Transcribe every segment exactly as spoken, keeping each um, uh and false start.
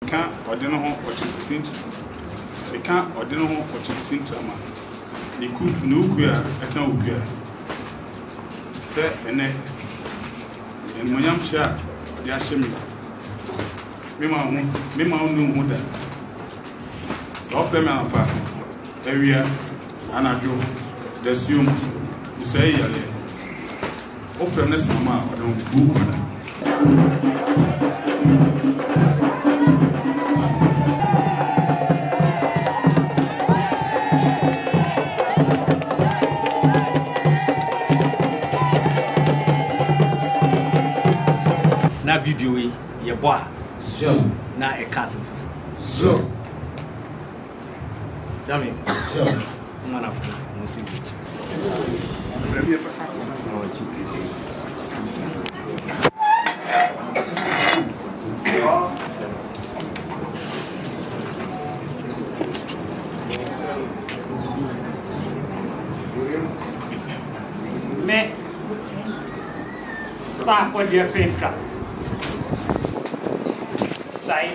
can't or dinner home or chicken. They can't or dinner home or chicken trauma. They could no queer, I can't queer. Say, and then, and when I'm sure, they are shimmy. Mima, Mima, no more than. So, off them out of area, and I do the assume to say, off them this summer, I don't do. Na video yi ye boa so na e castle fufu so jami so mwana fu musi bichi Premier for Samson. Me sa kwa dia penka sai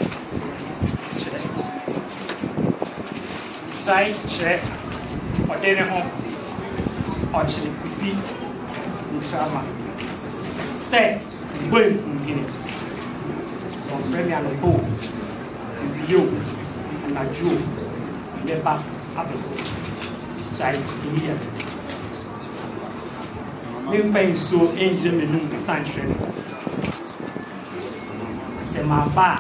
sai che odene ho ochiri kusi ntrama se boy ngini so premier le bo is you na ju le ba abes sai here nem penso angel me nunca sanche se ma ba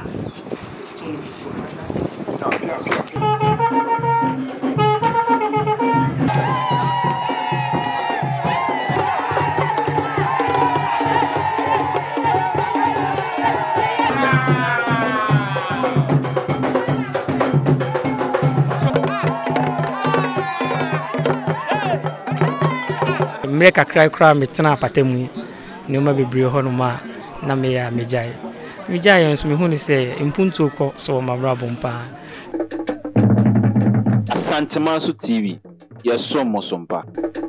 Mreka cry cry metena patemu nyoma bebre ho no ma na me ya mejai mejai nso me hu ni se impuntu ko so mabra bompa Asantemaso T V ya somo sompa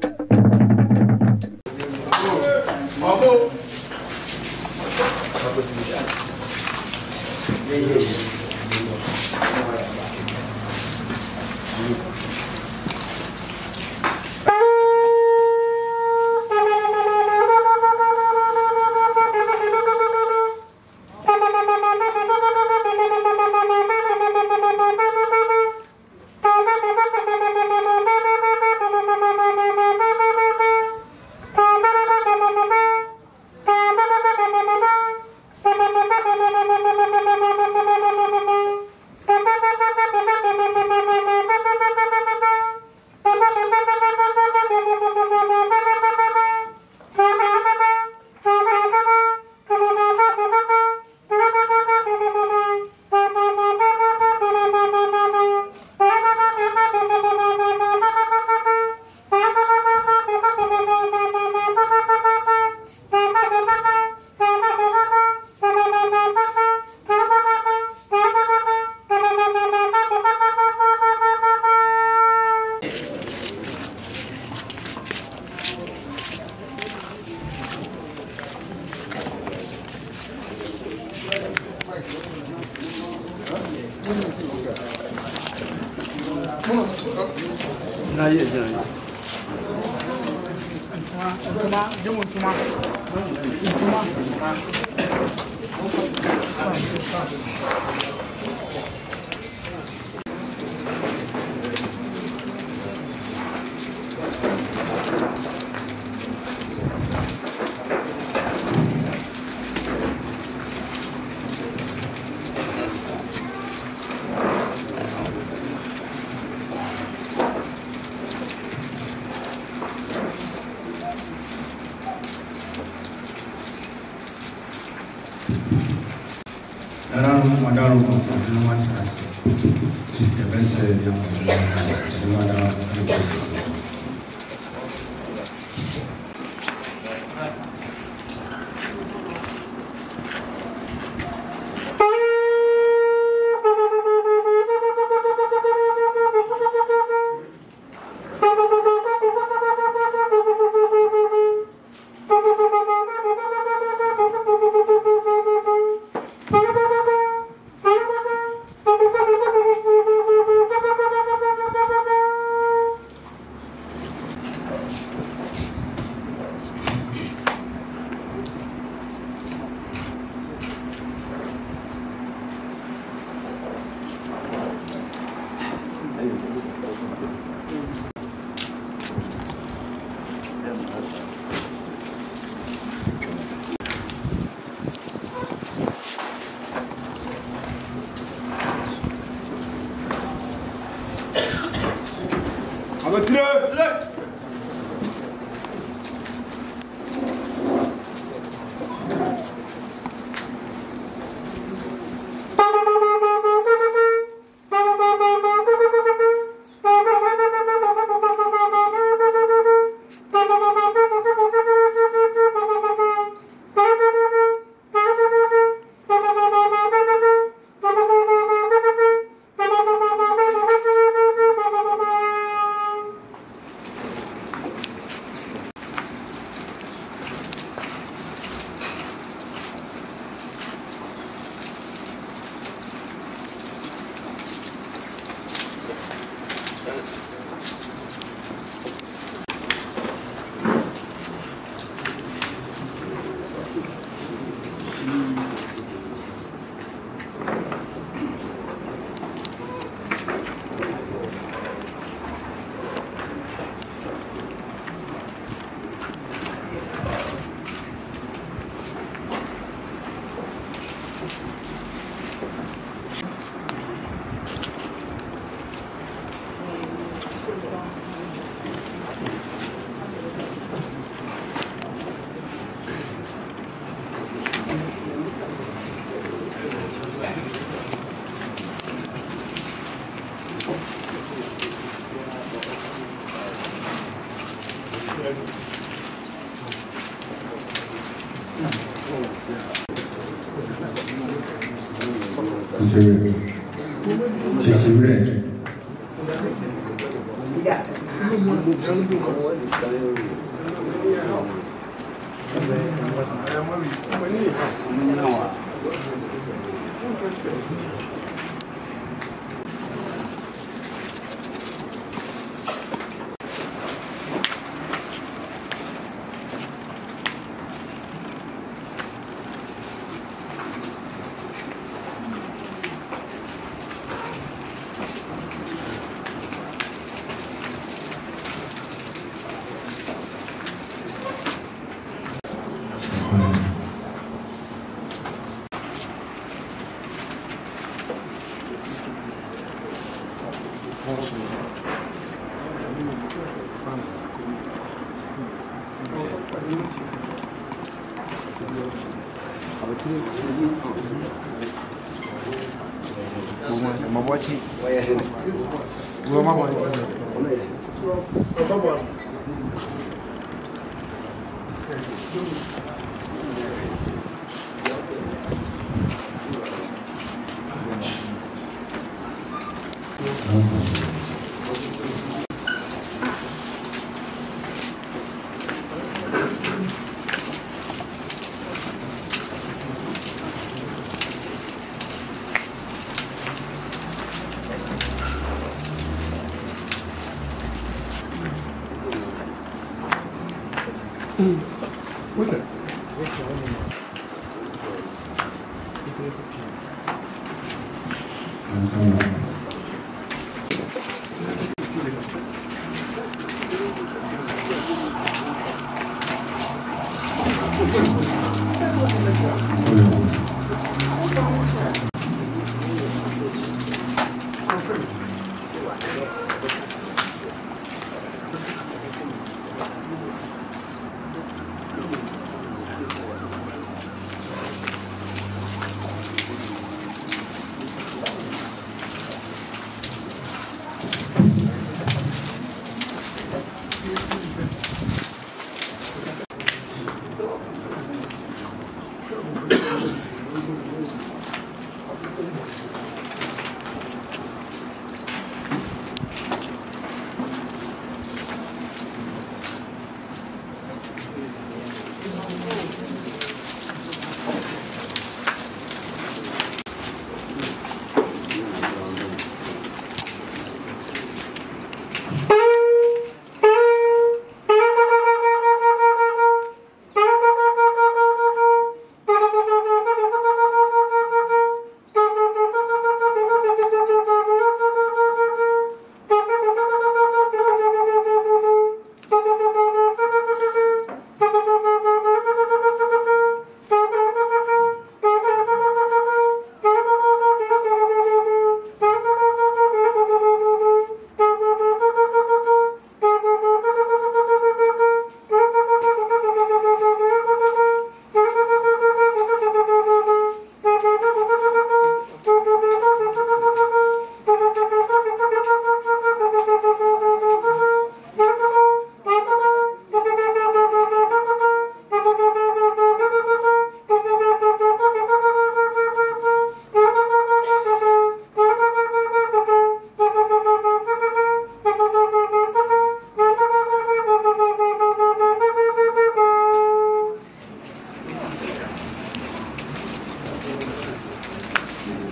na ye je tuma demo tuma tuma Era un magari un po' più mancasse. Ci deve essere di un se non era Thank you. What's it?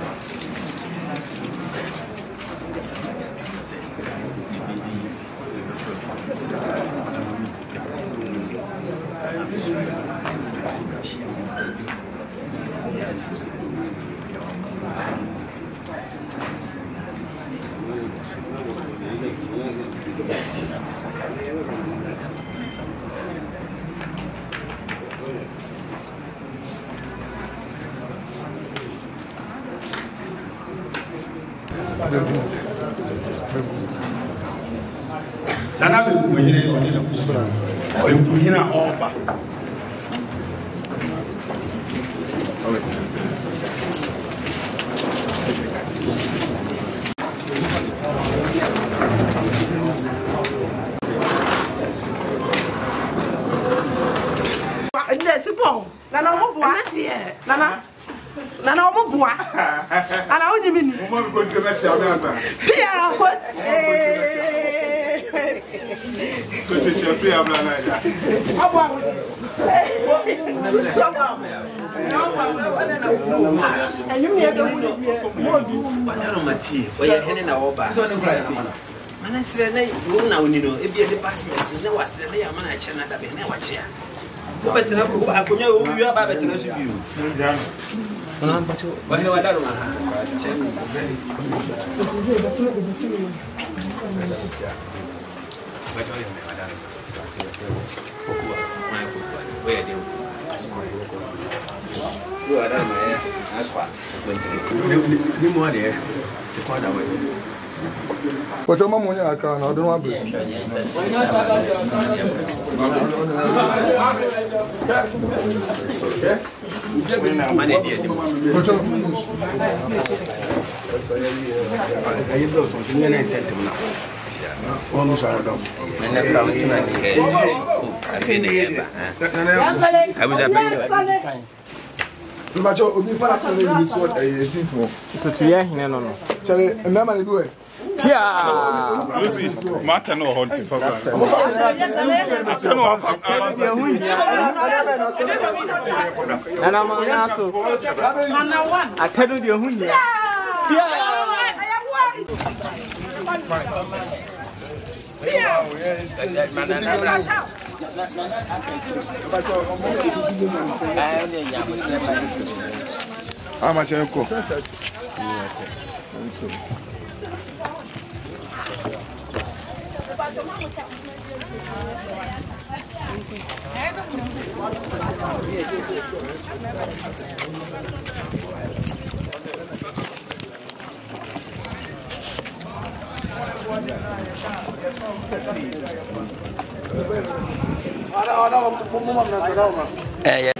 Nana be kunyine oni na kusura. Oyo kunyina oba. C'est bon. Nana mo boa. Nana. Nana mo boa. Ana o nyimi ni. Mo mo ko ntema chia me asa. Pia ko eh. Ko te chia pia bla na ya. Abo. Anyu mi e do mu ni mo du. Banana mati. Oya hene na wo ba. Mana sire na wo na woni no. E bi e de pass message na wasire na ya mana che na da be na wa che a. Wo betena ko ba akonya wo wi ba betena so bi o. Ana bacho. Wa hene wa daru ma ha. Che. Bacho ya me wa daru. Kokua. Mai kokua. We de o. Yo ada ma ya. Aswa. Ni ni mo ade. Te kwa da we. But your mom won't have a car, I don't want to. I use those something in a tent now. Almost out of and I found two nights again. I was a baby. But you're going to what I think for. To tear, no, no. Tell it, and Mamma do it. Yeah. Lucy, Mark cannot hold you for that. And I'm also. I tell you, you're hungry. How much I cook? Eh,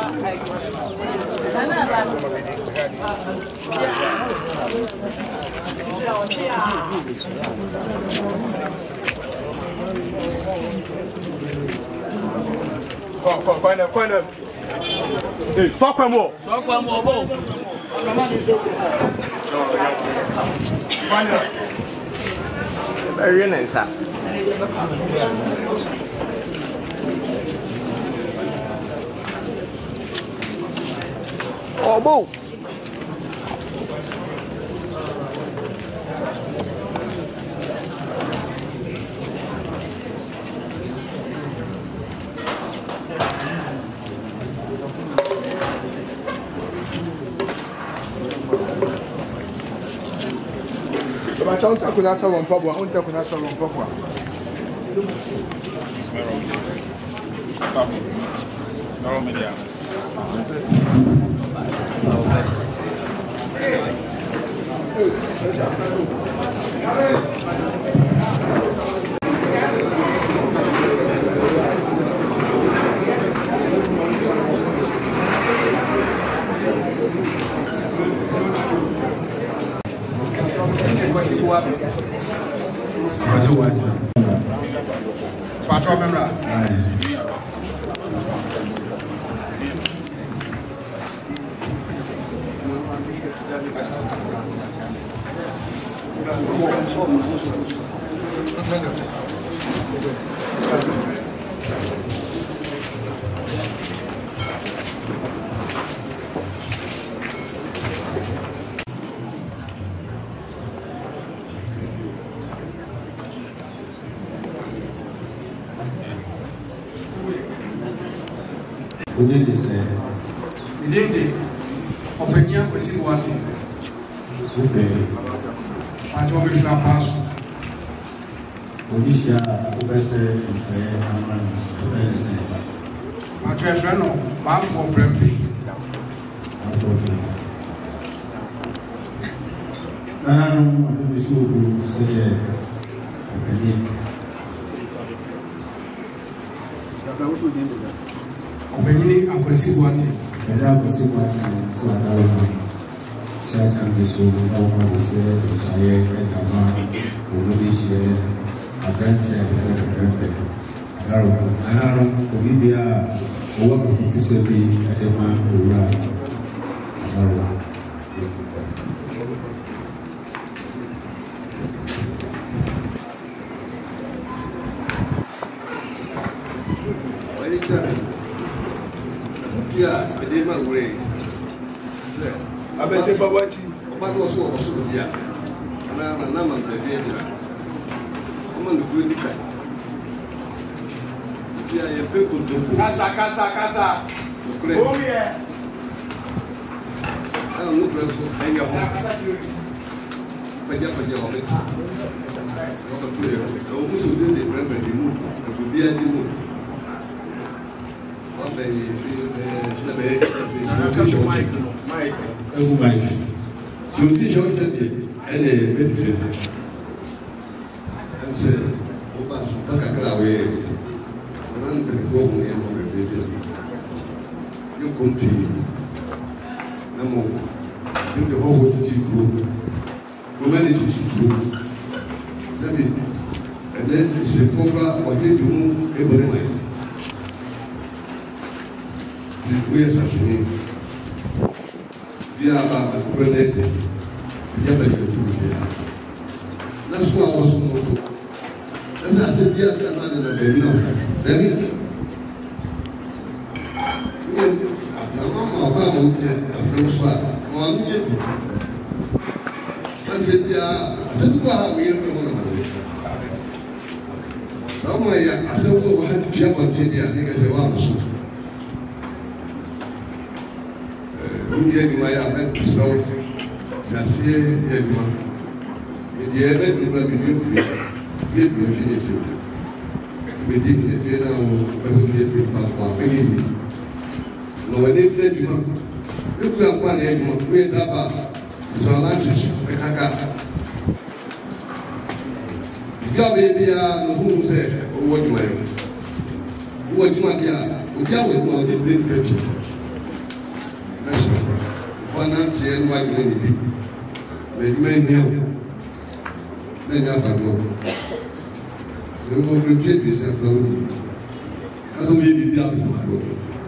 Come, come, come, come, come. Hey, fuck them all. Fuck them all. Very nice, sir. Oh, boo! But I don't take a salon pop, I won't take a salon pop. No media. Patrol member. Within this, within the opinion, we see what I told you from past. Odisha, Obese, and Fair, and Fair, my friend, one for Bremby. I don't know who say, Obeying and perceive what and I was in what so I don't know. Certain this will be said, Saya, and Ama, who this year, a grant and a grant. I don't know, we are over fifty seven at the man who ran. Yeah, I did my way. I bet you about what you was also, yeah. And I'm a number of the baby. I'm on the good guy. Yeah, you people do. Casa, casa, casa. Oh, yeah. I don't look like hang up. But yeah, but you're it. I almost did it, remember the move. It would be a new. Mike, oh my, you teach your duty and a benefit. And say, oh, but I got away. And I'm the home in my video. You compete. No more. You the whole way to do. Humanity to do. And then it's a program what they do every night. We are such we are about the credit. We have a good. That's why I was more. That's I said, yes, that's not the baby. No, baby. Mamma, family, a friend's father. One year. I said, yeah, I said, what we are going to somewhere. I said, we had to jump on T V. I think I said, wow, we are my event so just here everyone in the event we will be we will be we did the now we back for any no when it did you look at one and we have so that's kaka you baby no who say what you want what you want ya we are with no the one answer and white men the men here. Then I have no. The whole retreat is a flow. As we did the other.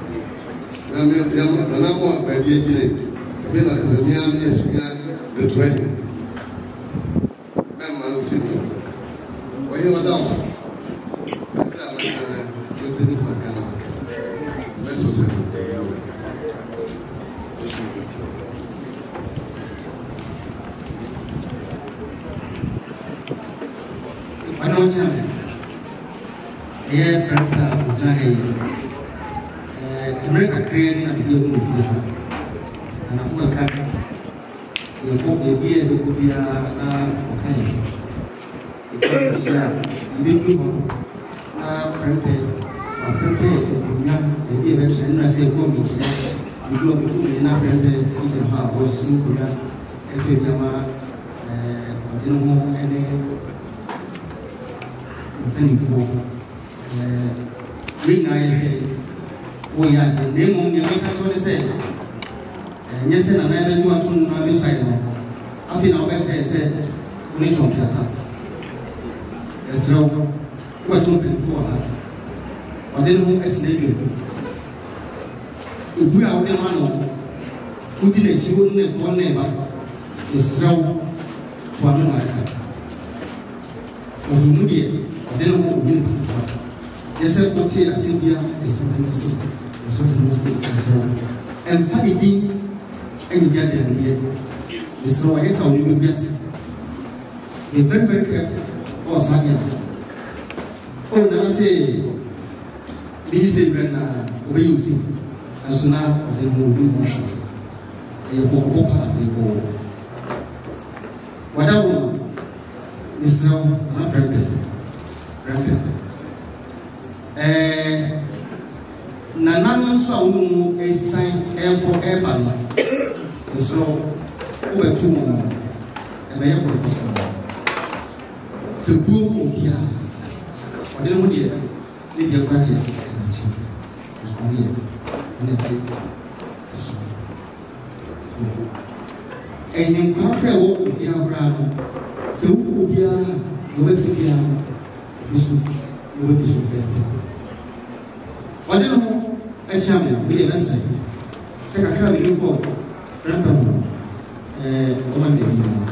The number by the agent, feel like the man, yes, the train. I'm out to you. Why you are down? Let's go. I don't know. Yeah, perhaps America creating a field movie. And I'm going to come. You hope be able to be a okay. Because you need to go. Ah, prepare. Ah, prepare. You be able to send us a commission. You go to me now. Prepare. You can have a simple. If you have a, you know, any. Peniful. We we are the name on your person said. And yes, and I never want to know this side. I think our website said, we need to get up. Yes, so what to pay for her. But then who is living? If we are the man who didn't, she wouldn't have one neighbor. Is so to another. Or immediately. Then who will be yes, I could say, I said, yeah, it's what I say, it's what I say, as well. And funny thing, and you get them here. It's so I guess I'll be blessed. They're very, very careful. Oh, Sanya. Oh, now say, be easy when we use it. nso na ɔde mu obi mu hwɛ ɛyɛ kɔkɔbɔ paapaa kɔ wada wo nisrɛ na brɛmpɛ brɛmpɛ ɛɛ nana no nso a wɔn mu esan ɛkɔ ɛba no nisrɛ wɔbɛtu mu ɛbɛyɛ kɔkɔ saa febuo mu obiara ɔde mu deɛ ne deɛ kɔ adeɛ ɛna kyɛ nso wɔn yɛ ɛna kyɛ so ɛyɛ nkwakorɔ a ɛwɔ obiara koraa no sɛ wokɔ obiara na wɔbɛfi biara no ebi so na wɔbɛbi so bɛɛbɛ ɔde no ho ɛkyɛ me bi deɛ bɛsɛ sɛ kakra bi nifo rɛmpa mu ɛɛ ɔma mbɛ nyinaa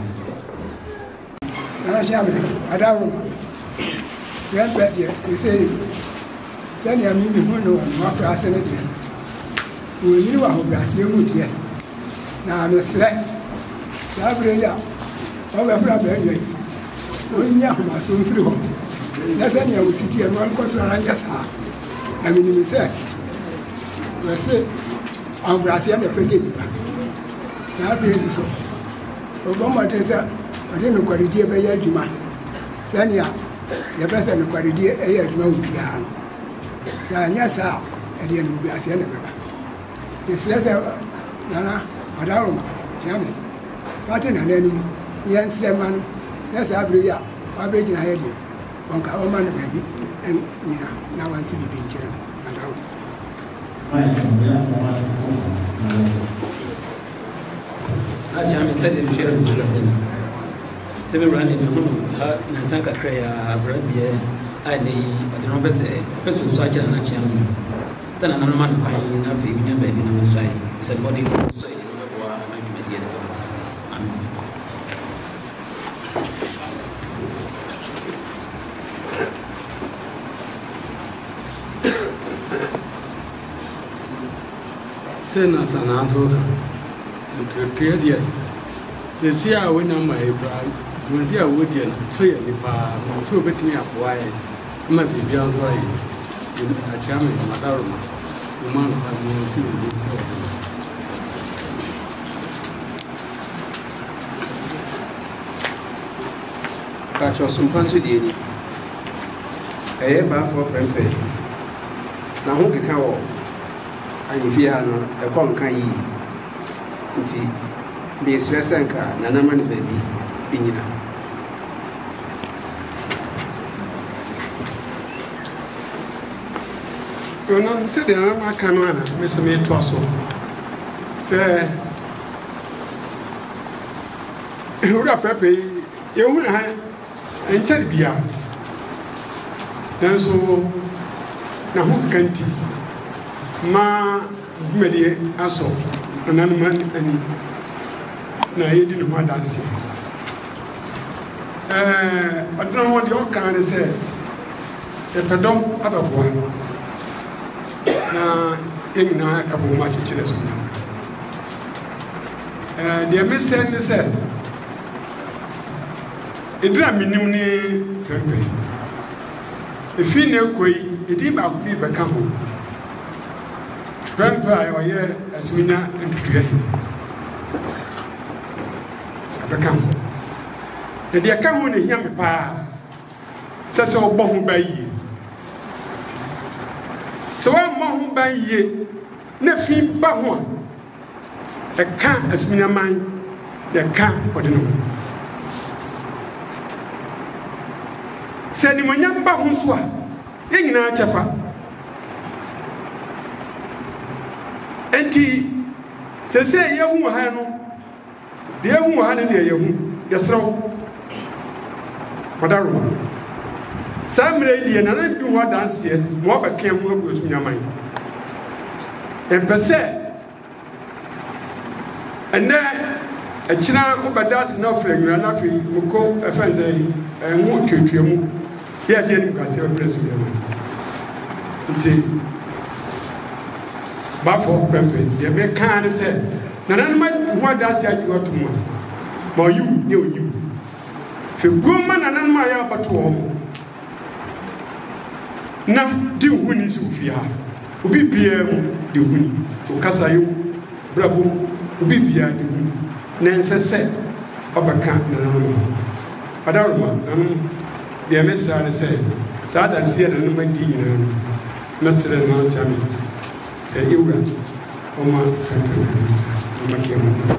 na hyɛ me adawo rɛmpa deɛ sesei sɛnea me mehu no wɔ no akora ase no deɛ wɔnyini wɔ ahobraseɛ mu deɛ na mesrɛ saa berɛ yi a ɔbɛfra bɛɛnyɛ yi ɔnyi ahomaso mfiri hɔ na sɛnea wɔsi teɛ no ɔnkɔ so ara nyɛ saa na menim sɛ wɔse ahobraseɛ na ɛpɛ gye nipa na aberɛ si so ɔbɔ mmɔden sɛ ɔde nokwaredie bɛyɛ adwuma sɛnea yɛbɛ sɛ nokwaredie ɛyɛ adwuma wɔ biara no sɛ anyɛ saa a ɛdeɛ nomubiaseɛ na ɛbɛba mesrɛ sɛ nana ɔdaroma hyia me fate nana anim yɛnsrɛ ma no na saa berɛ yi a wabɛgyina yɛ deɛ ɔnka ɔma no baabi nyina na wansi bibi nkyerɛ no ɔdaroma akyɛ me sɛdeɛ mehwɛ no sɛ sɛ mewura ne ho ha nansa kakra yɛ aberanteɛ a ne yi ɔde no pɛ sɛ pɛ sɛ ɔsɔ akyerɛ nanakyea no mu sɛ nananom ade kwan na afei wonya baabi na wɔsɔ ayɛ sɛ bɔde wɔsɔ ayɛ no bɛboa ma dwumadie no bɛwɔ so amen sɛ na sanaato nkrɛkrɛ deɛ sɛsi a wɔnyam ma ɛbra dwumadi a wɔdiɛ no so yɛ nipa so wɔbɛtumi aboa yɛ ma biribia nso ayɛ akyerɛ me madaroma moma no pa mo sɛ wɔdi sɛ wɔde kakyɛ ɔsompa nso deɛ ni ɛyɛ baafoɔ prɛmpɛ na ho keka wɔ ahemfie ha no ɛkɔ nka yie nti meɛsrɛ sɛ nka nanama no baabi ɛnyina ɔno nte deɛ nanama aka no ana mesɛ meetoa so sɛ wura pɛpɛ yi yɛhu ne ha ɛnkyɛre bia nanso na ho keka nti ma dwumadie asɔ nananom ani na yɛdi ne ho adanseɛ ɔdena ho deɛ ɔka ne sɛ yɛpɛ dɔm abɛboa na yɛn nyinaa aka bɔ mu akyekyerɛ so deɛ mesɛ ne sɛ ɛdina menim ne prɛmpɛ ɛfii na ɛkɔ yi ɛdi baako bi bɛka ho prɛmpɛ a ɔyɛ asomina ntutua yi bɛka ho na deɛ ka ho na hia me paa sɛ sɛ wobɔ ho ba yie sɛ woammɔ ho ba yie na fi ba ho a ɛka asuminaman na ɛka ɔde no ho sɛ animonyam ba ho nso a yɛn nyinaa kyɛfa enti sɛ sɛ yɛhu wɔ ha no deɛ yɛhu wɔ ha no deɛ yɛhu yɛserɛw ɔdaroma saa mmerɛ yi deɛ nana di ho adanseɛ ma wɔbɛka ho agu asuminyaman ɛmpɛ sɛ ɛnɛ akyina wobɛda ase na ɔfrɛ nwura no afei mokɔ ɛfɛn sɛ ɛho tuatua mu yɛ adeɛ nim kaseɛ ɔbrɛ asuminyaman nti bafo pɛmpɛ deɛ mɛkaa ne sɛ nananom ho adanseɛ agye wɔto mu a ma ɔyiw ne ɔyiw fɛ guo ma nananom a yɛabɛto wɔ mo na di wo ni so fia obi bia mu de hu o kasa yo brabo obi bia de hu na nsese obaka na no adaroma de mesa ne se sa da se na no mandi nyina no mesere no chami se iwra o ma fanta o ma kema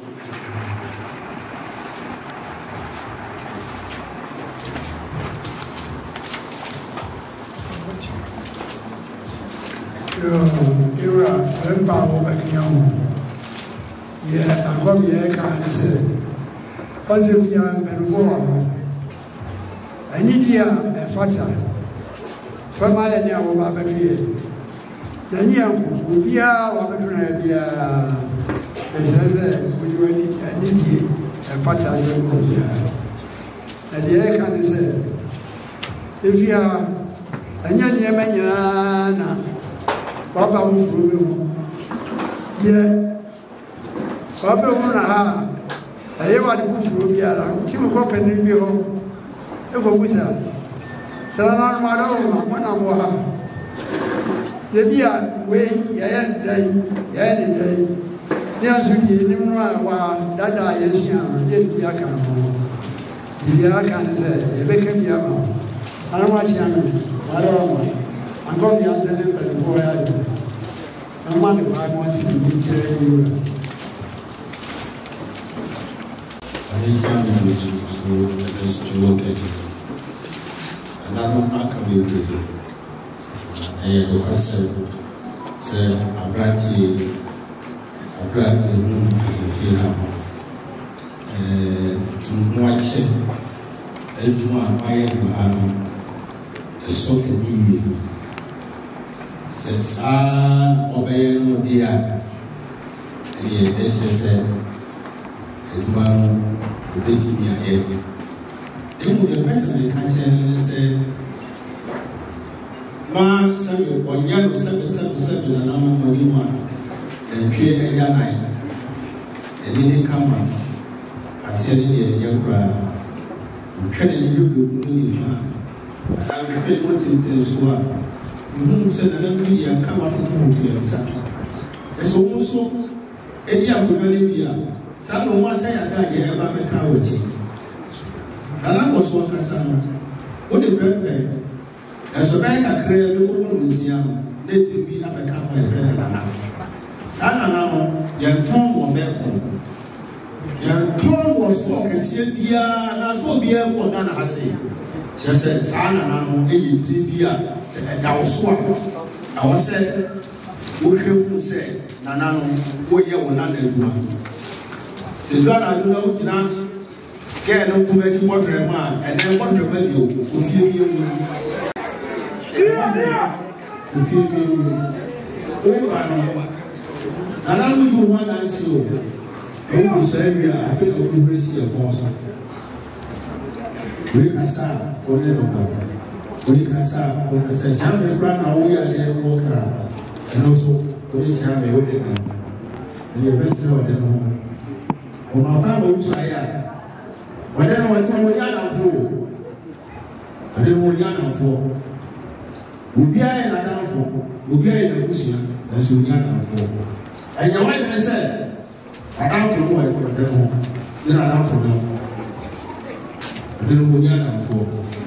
Ira rempa o bakiyamu ye agom ye ka se oze bia bengo ani dia e fata fama ya nya o ba bakiye nani ya ku bia o ba tuna bia ezeze kujiwani ani dia e fata yo ko bia ani ye ka se bia anya nye menya na Baba wo furu wo ye baba wo na ha aye wa di furu biara ti mo ko pen bi ho e ko busa sala na ma do ma na mo ha le bia we ya ya dai ya ni dai ni asu ni ni mo wa dada ye sia ye bia kan ho bia kan se e be ke bia ma ana ma sia ni ma do ma Angom yang jadi berbuaya, nama ni bahagian sini jadi. Hari kami bersama bersama kita, nama kami itu, ayah dokter se abrati abrati hum fiham, semua cek, semua ayah bahagian, esok ini. Sesan obeyno dia ini detse edman obetimi aye emu de person de kanche ni se ma sabe onya no sabe sabe sabe na na mo ni ma entwe eya nai eni ni kama aseri ni eya kura kene ni yudo ni fa ana be ko tinte soa Nous sommes dans le milieu, comme à tout le monde, ça. Et ce morceau, il y a tout le monde. Ça, nous, moi, ça y a gagné, il va mettre à outil. Alors, on soit comme ça, on est prêt. Et ce mec a créé le groupe musicien, les tribus avec un frère là. Ça, il y a un ton, mon mec. Il y a un ton, mon sport, que c'est bien, là, c'est bien, on a assez. Je sais, ça, non, il est bien. C'est dans le soir. Alors, c'est où je vous sais, Nanano, où il y a un an de toi. C'est là la douleur où tu as, qu'elle ne pouvait pas vraiment, elle n'est pas vraiment mieux, au fil mieux. Au fil mieux. Oh, pardon. Nanano, nous devons aller sur l'eau. Et vous savez, à fait le plus précis et bon sang. Oui, comme ça, on est dans we kasa on the chame kra na we are there work and also we chame we dey na the best of the no o ma ba mo usaya we dey no we to we yana fo we dey mo yana fo obi aye na dan fo obi aye na kusia na so yana fo enya we dey say adan fo mo e ko dey no ni na dan fo no we dey mo yana fo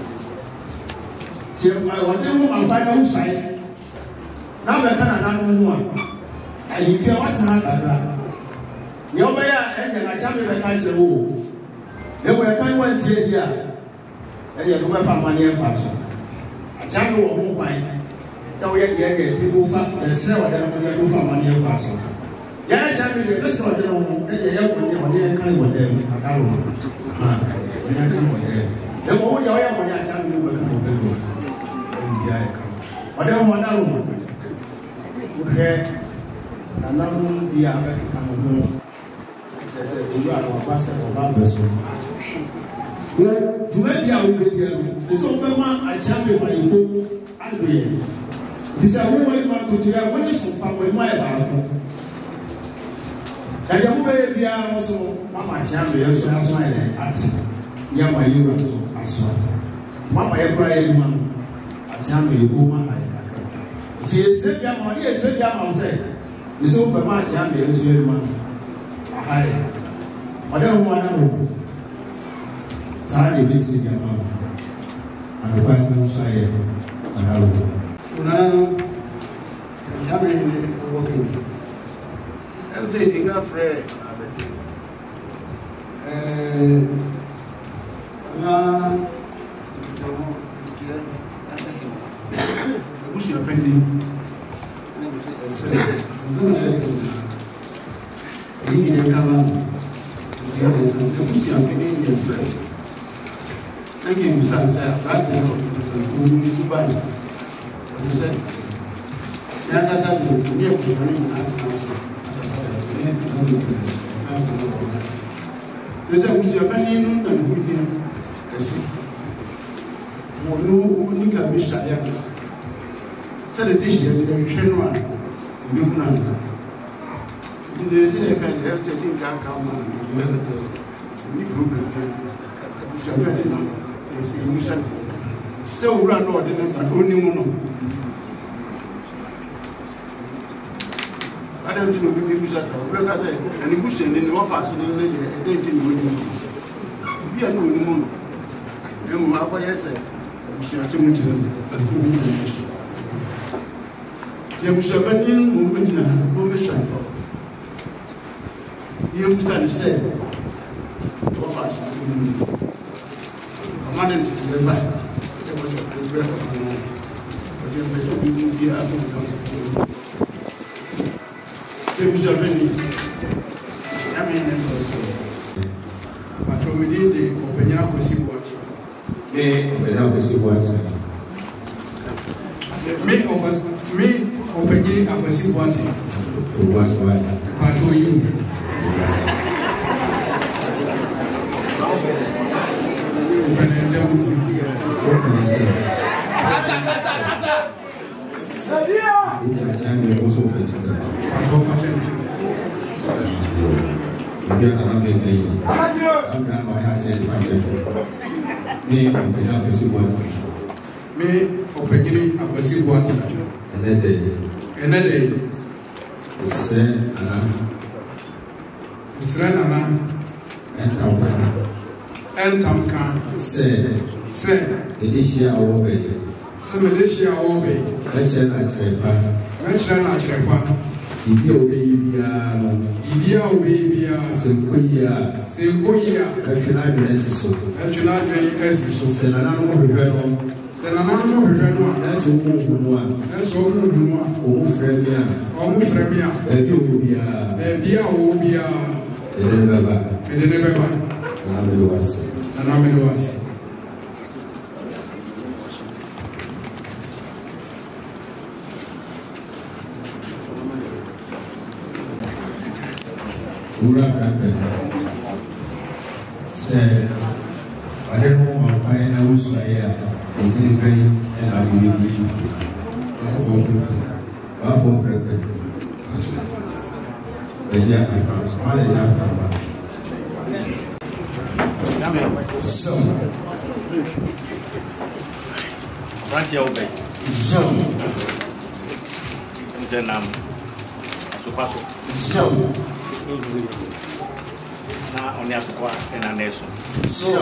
si ma wade mo ampa na usai na be kana na no mu a ayi fi wata kadra ye obeya enye na chame be ka che wo e wo kan wa tie dia e ye no be fa mane e pa so chame wo ho pai sa wo ye ye ye ti go fa e se wa de no ye go fa mane e pa so ya chame de be se wa de no e ye ye ko ne wa ne kan wa de akaro ha ne kan wa de e wo wo ya wa ya chame no be kan wa de Pada mana rumah, okay, dalam dia akan kamu, saya saya dulu ada apa saya orang besok. Cuma dia udah dia, besok memang ajar mereka itu ada dia. Bisa umai mak tu dia mana sumpah umai bahagia. Jadi umai dia masuk mama ajar dia so so ini arti, dia mayu masuk aswat. Mama ya kurai mama. Jambe yuguma hai. Ti sebia ma ye sebia ma se. This open my jam is your man. I don't want to. Sorry, this is your mom. And the Bible say, and I will. Now, I'm working. I'm saying, I'm afraid. Now, who's your penny? Ini kawan, usia ini yang friend. Lagi misal saya ada orang Subang, bisa. Yang kata dia usia ini masuk. Jadi usia ini nak begini, kasih. Mulu ini kami bisa ya. Saya di sini dari China, di mana? Ini saya kan dia jadi kan kamu, ini problem kan. Siapa ini? Si Musa. Seorang orang dengan orang mana? Ada yang tu ni Musa tahu. Mereka kata, ini Musa ni wafat sini ni dia dia ini ni. Dia ni orang mana? Yang apa ya saya? Musa semua jalan. Dia Musa ni mungkin nak mungkin saya. Dia Musa ni saya. Wafat sini. Mana ni dia bah? Dia Musa ni berapa? Dia Musa ni dia apa? Dia Musa ni. Kami ni sosial. Macam ini di opennya aku sih buat. Eh, opennya aku sih buat. Me open, me opennya aku sih buat. Buat buat. Macam ini. Me open up a buat. Me open ini apa sih buat? Enede. Enede. Israel anak. Israel anak. Entamka. Entamka. Se. Se. Indonesia awobe. Se Malaysia awobe. Lechen atrepa. Lechen atrepa. Ibi obe ibia no. Ibi obe ibia. Senkoya. Senkoya. Etuna benesiso. Etuna benesiso. Senana no hwehwe no. Senana no hwehwe no. Nso mo hunua. Nso mo hunua. Omu fremia. Omu fremia. Ebi obia. Ebi obia. Edene baba. Edene baba. Na meluasi. Na meluasi. Ura kata, saya ada rumah apa yang harus saya ini kai yang ada di sini. Apa apa kata? Jadi apa? Mana yang apa? So, Ranti au bay. So, Zenam. Supaso. So. Na onia sokwa ena neso. So.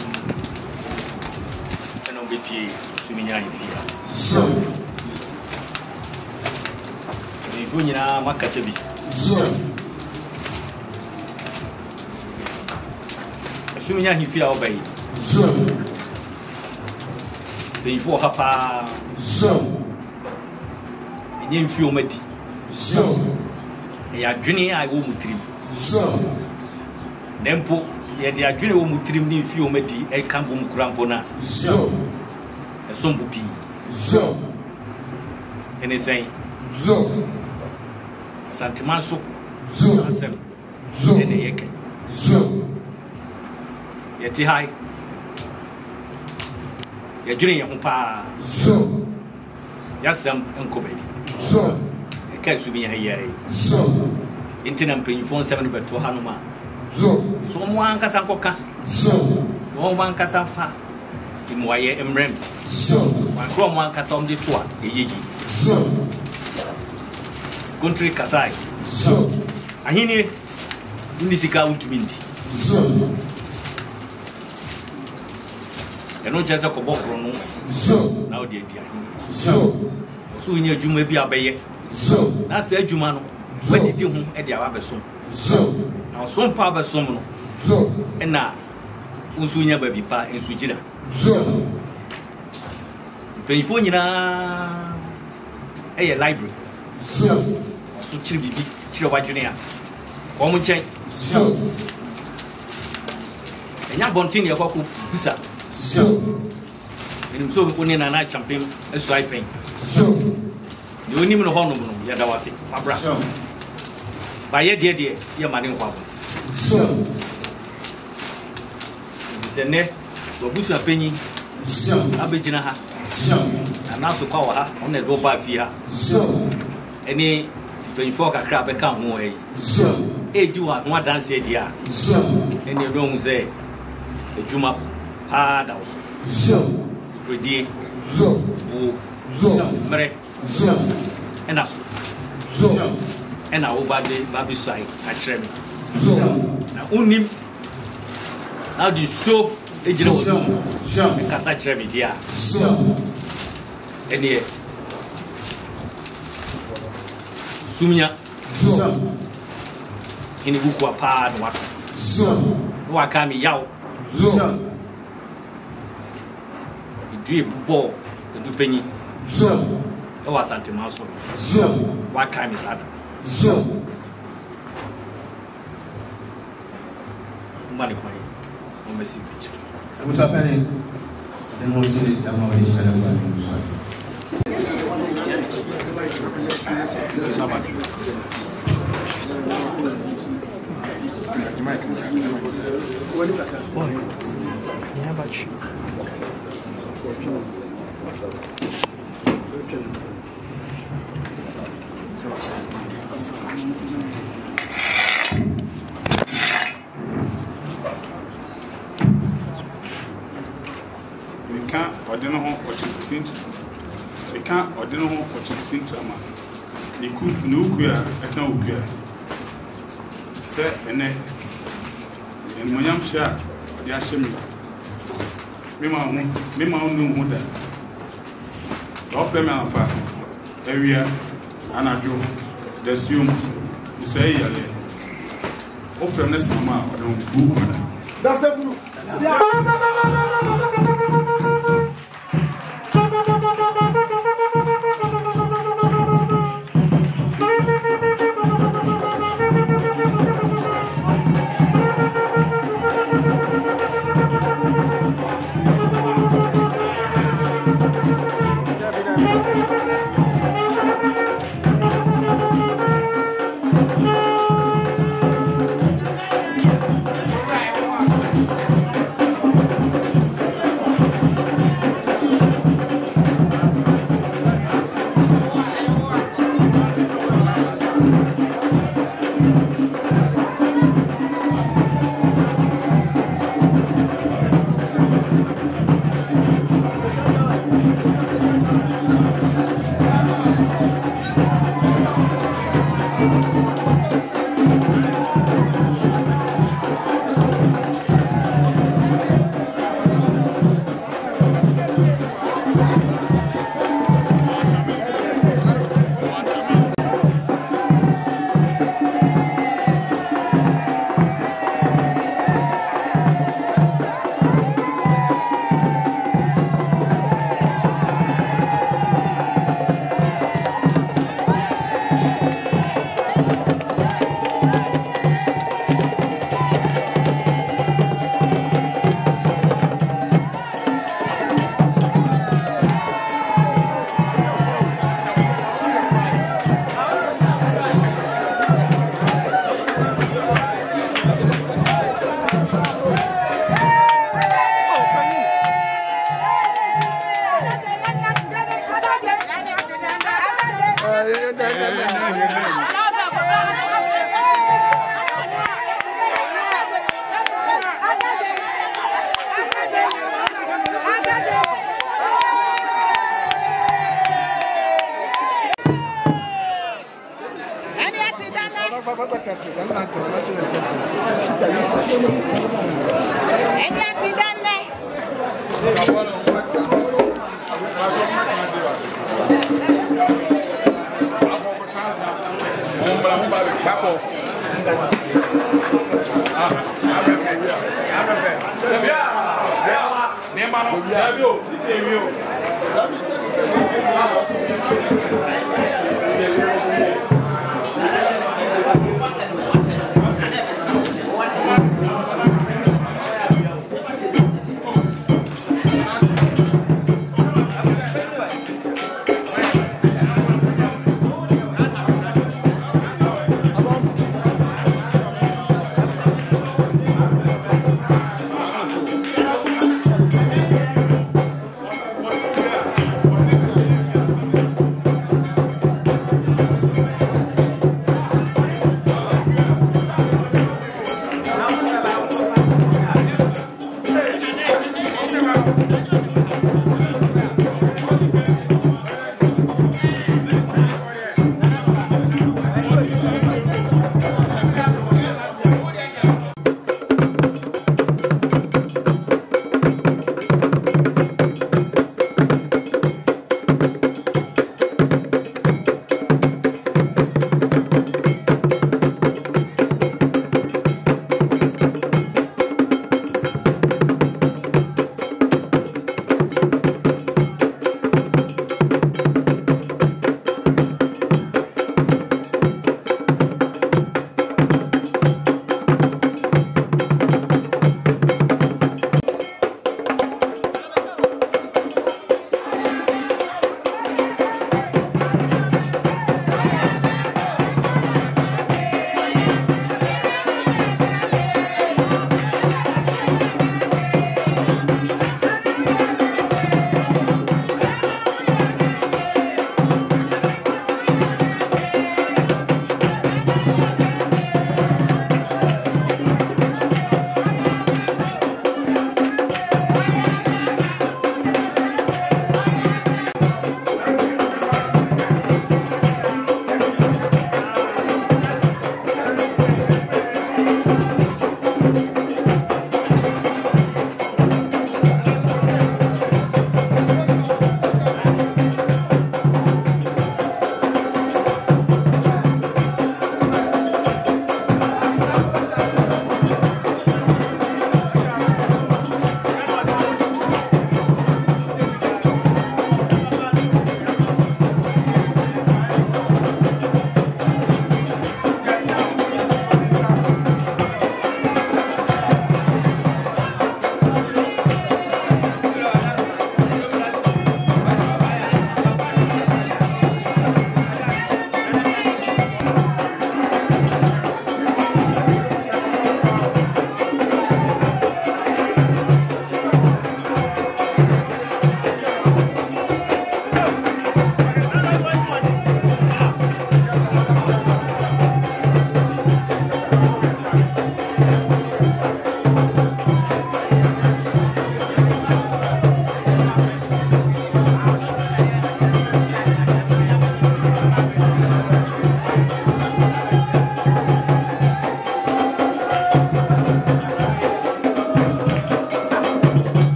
Eno biti suminya ifia. So. Ni funyina makasebi. So. Suminya ifia obey. So. Be fo hapa. So. Ni ifio mati. So. Ya dwene a wo mutrim so nempo ye de adwene wo mutrim ni fi o madi e kan bom kurampo na so e sombu pi so ene sen so sentiment so so asem so ene yeke so ye ti hai ye dwene ye ho pa so ya sam enko be so kai su biya yayi so internet pin phone seven beto hanuma so so mo an kasa koka so mo an kasa fa imo aye emrem so wa kro mo an kasa om de to a eyeyi so country kasai so ahini ndi sika utuminti so eno jese ko bokro no so na odi adi ahini so so nya adwuma bi abeye so na sa adwuma no wadidi hu e dia wa besom so na so pa besom no so ena unsu nya babi pa ensu gira so penfo nyina eye library so so chiri bibi chiri wadwene a ko mu chen so enya bontin ye kwaku busa so enim so ko ni na na champion esu ai pen so ni onim no hono no ya da wase abra so ba ye de de ye mane nkwa bo so disene do busa penyi so abegina ha so na so kwa wa ha on do ba fi ha so eni penfo kakra be ka ho ai so eji wa ho dance e dia so eni do hu se ejuma pa da so so rodie so bu so mere so ena so so ena wo ba de ba bi sai a kire mi so na unim na di so ejira wo so so ka sa kire mi dia so eni sumnya so ini buku apa no watu so wa kami yao so idue bubo du penyi so o wa sante maso so wa kami sada so mani kwa hiyo umesi bicho Musa pale ni mwisili kama walisema kwa Musa Boy, yeah, but we can't order no what you think. We can't order no what you think to man. You could no queer, I can't queer. Say, and then, and when I'm sure, they are shimmy. Me, my own, me, my own new mother. So, off them out of area, and I do the assume to say, off them this amount, I don't do. That's it. Baba Trust, I'm not going to say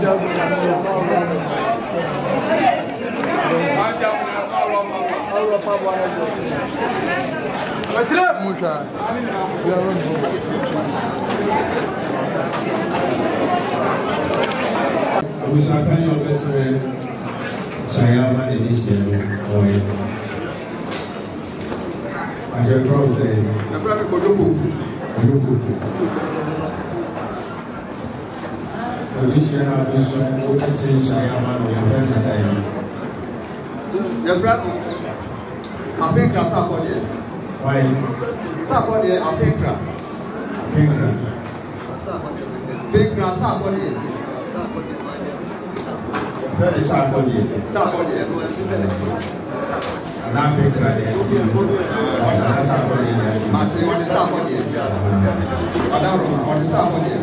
Usahakan yang besar saya mana di sini, oh ya. Ajar terus saya. Apa yang kau jumpa? Jumpa. Di sini ada suatu kesini saya mana yang benar saya. Yang berapa? Apa yang kau tahu dia? Baik. Tahu dia apa yang kau? Pengkra. Pengkra tahu dia. Dari sahabat dia. Tahu dia. Anak pengkra dia. Anak sahabat dia. Mati orang sahabat dia. Ada orang orang sahabat dia.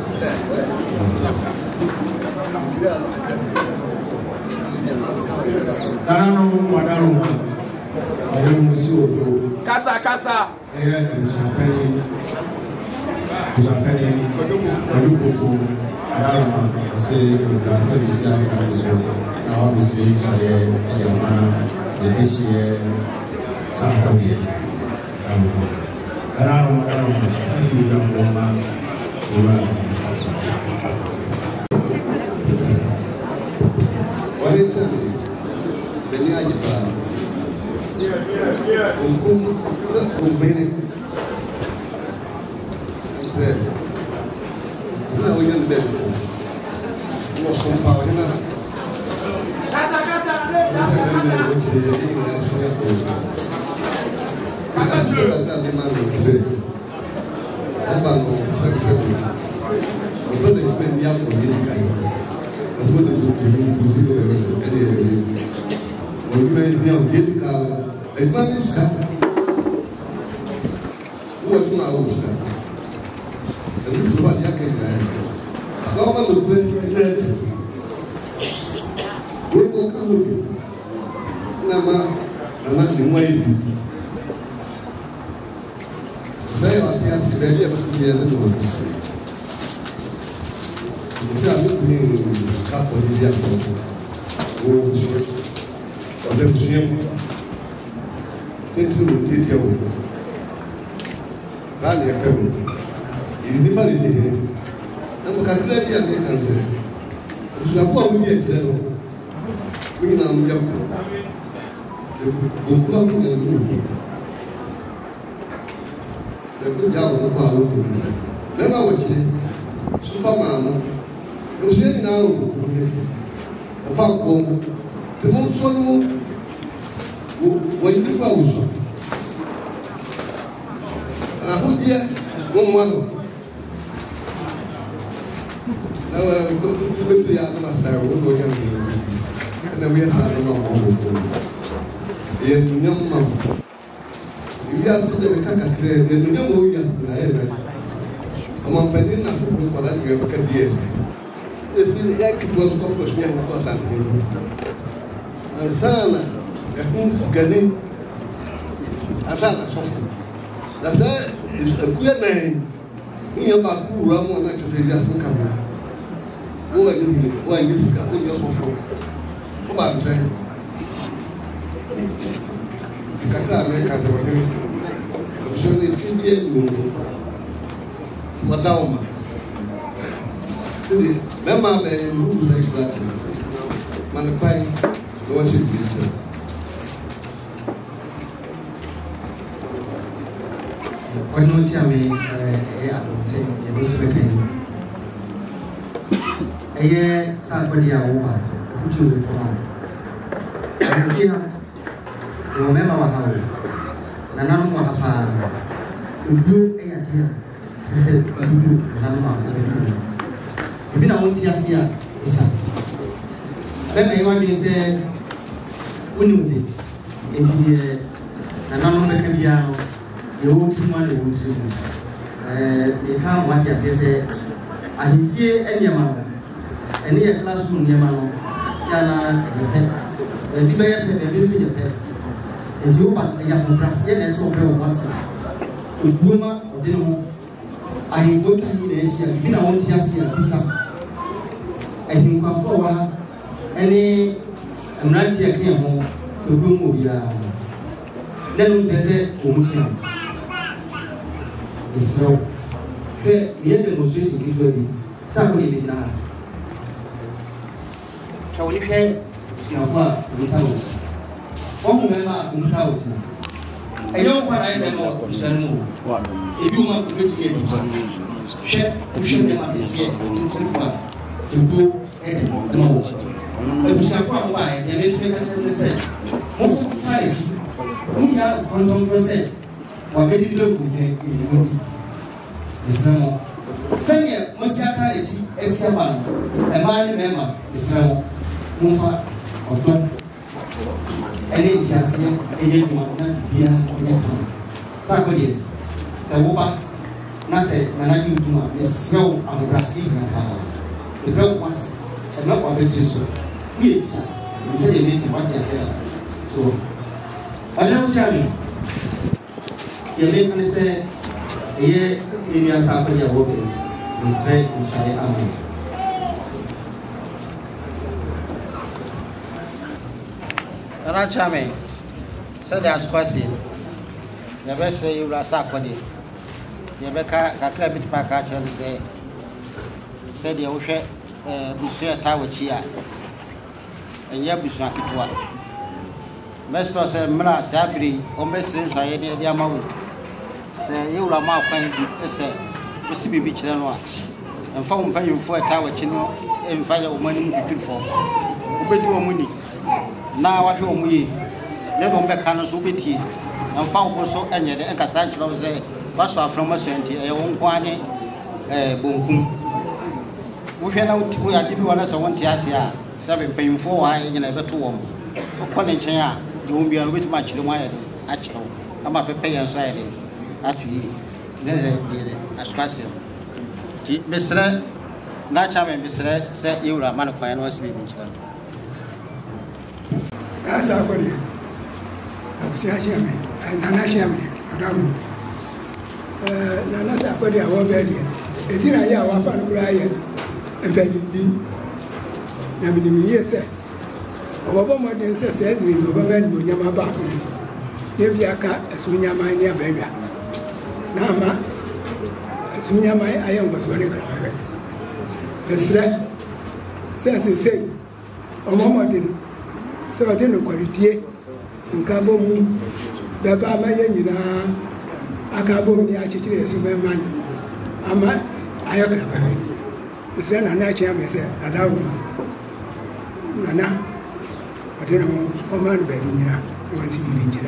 Tanah pada rumah. Ada musuh tu. Kasa kasa. Eh, usahakani. Usahakani. Baju buku. Ada rumah. Saya berkata di sini ada musuh. Nama istri saya yang mana jadi saya sahabat dia. Ada rumah ada rumah. Juga rumah rumah. Wanita ini aja pak. Hukum hukum ini. Saya, kita ingin betul. Mau sumpah ini. Kata kata kata kata. Kata juga kata di mana kita. Apa mau kita? Apa yang pendiam begini kan? Aku tu tu tu tu tu tu ada ada. Orang ini yang dia kalau, eh mana sah? Buat tu nak usah. Tapi sebab dia kena. Kau mana tu kena? Buat bukan tu. Nama anak lima itu. Saya hati-hati sebagai apa dia tu. Kita ni kapal dia tu, oh, ada musim, itu dia jauh. Kan ya kan, ini mana ni? Nama kerja dia ni kan saya. Siapa yang dia jalan? Ini nama dia. Bukan aku yang dulu. Saya jauh lupa lupa. Memang wajib. Superman. Eu sei não, o papo, eu não sou no, o indivíduo a uso. A rodia, um ano. Não, eu estou criado na serra, eu não ia nem, não ia sair no mundo. E eu não não. Eu ia sair de cá que eu não ia sair na era. Uma menina nasceu no colégio eu porque dia. É que tu as compras tinham uma coisa assim. A sana é um escaninho. A sana só. Da sana é cuia nem. Minha bacura uma na que se já no caminho. O aí o aí isso cara eu só fui. O bar sei. Cada vez cada vez. Eu só nem que dia no Madalma. Mesmo a bem, não sei claro. Mas o pai não é simples. Quando não tinha me é a você eu vou subir. Aí é sabe de água, futuro para. Aqui não mesmo a água. Na não uma apa. O do é aqui. Se se tudo na não ebi na wɔn ti ase a esa bɛbɛ yi wa bi sɛ woni de eti yɛ nananom bɛka biara no yɛ wɔ ti mu a na ɛwɔ ti mu ɛɛ meka mo ate aseɛ sɛ ahemfie nneɛma no ɛne yɛ classroom nneɛma no yɛ ana yɛ pɛ baabi bɛyɛ pɛ baabi nso yɛ pɛ eti wo ba ɛyɛ ahobraseɛ na ɛsɛ ɔbrɛ wɔn ase obuoma ɔde ne ho ahemfo ta yi na ɛhyia bi na wɔn ti ase a bisa ahimkwafo wa ene mranti akre ho ogbom obia nanu tese omutia isro ke ye demonstration kitu abi sa ko ni na kawni he siafa umtawusi omu mema umtawusi ayo kwa na ebe mo kusanu ebi uma kumeti ye she she ne ma besie tintinfa fudo ede mo ebusafa mo ba ye be speka ten percent mo fu parity mo ya content percent wa be di do ku he ejibodi isamo sanye mo si atareti esia ba e ma ne mema isamo mo fa odon ene ntiase eye dwuma na bia ene kan sa ko de se wo ba na se na na ju dwuma e sew amobrasi na ka e bra ko as e na ko beti so mi tsa mi se de mi ko wa se so ada mo chami ye me kan se eye ni ya sa ko de wo be ni se ni sai amu Ana chame said as kwasi ya be say you rasa kwade ya be ka ka kla bit pa ka chale say said ya wo hwe eh busu ya tawo chi a enya busu akitwa mesto say mra sabri o mesin so ye de dia mawo say you ra ma kwan bi say busi bibi kire no a emfa wo mpanyin fo tawo chi no emfa ya wo mani mu tutufo obedi wo muni na wa hwe omuyi ne do mbe kan so beti amfa wo so enye de enkasa kiro ze ba so afro ma senti e wo nko ane eh bonkum wo hwe na wo ya dibi wona so wonti ase a sabe payimfo wa enye na beto wo ko ne nchen a de wo bia no beti ma kire mu aye de a kire ama pepe yan so aye de atu yi ne ze de askwase ti mesre na chame mesre se yura man kwan no sibi binchira asa kori abusia shame nana shame adamu eh nana sa kori awo be de edina ya wa fa no kura ye efanyindi na mi ni yese obobo mo de se se edini obo be ni nyama ba ko ye bi aka esu nyama ni abega na ama esu nyama aye ngo so ne kra besre se se se omo mo de so ati no kwalitie nka bo mu be ba ma ye nyina aka bo ni a chichire so be man ama ayo ka ba bisra na na chi amese adawo nana ati no o man be ni nyina o man si ni nyina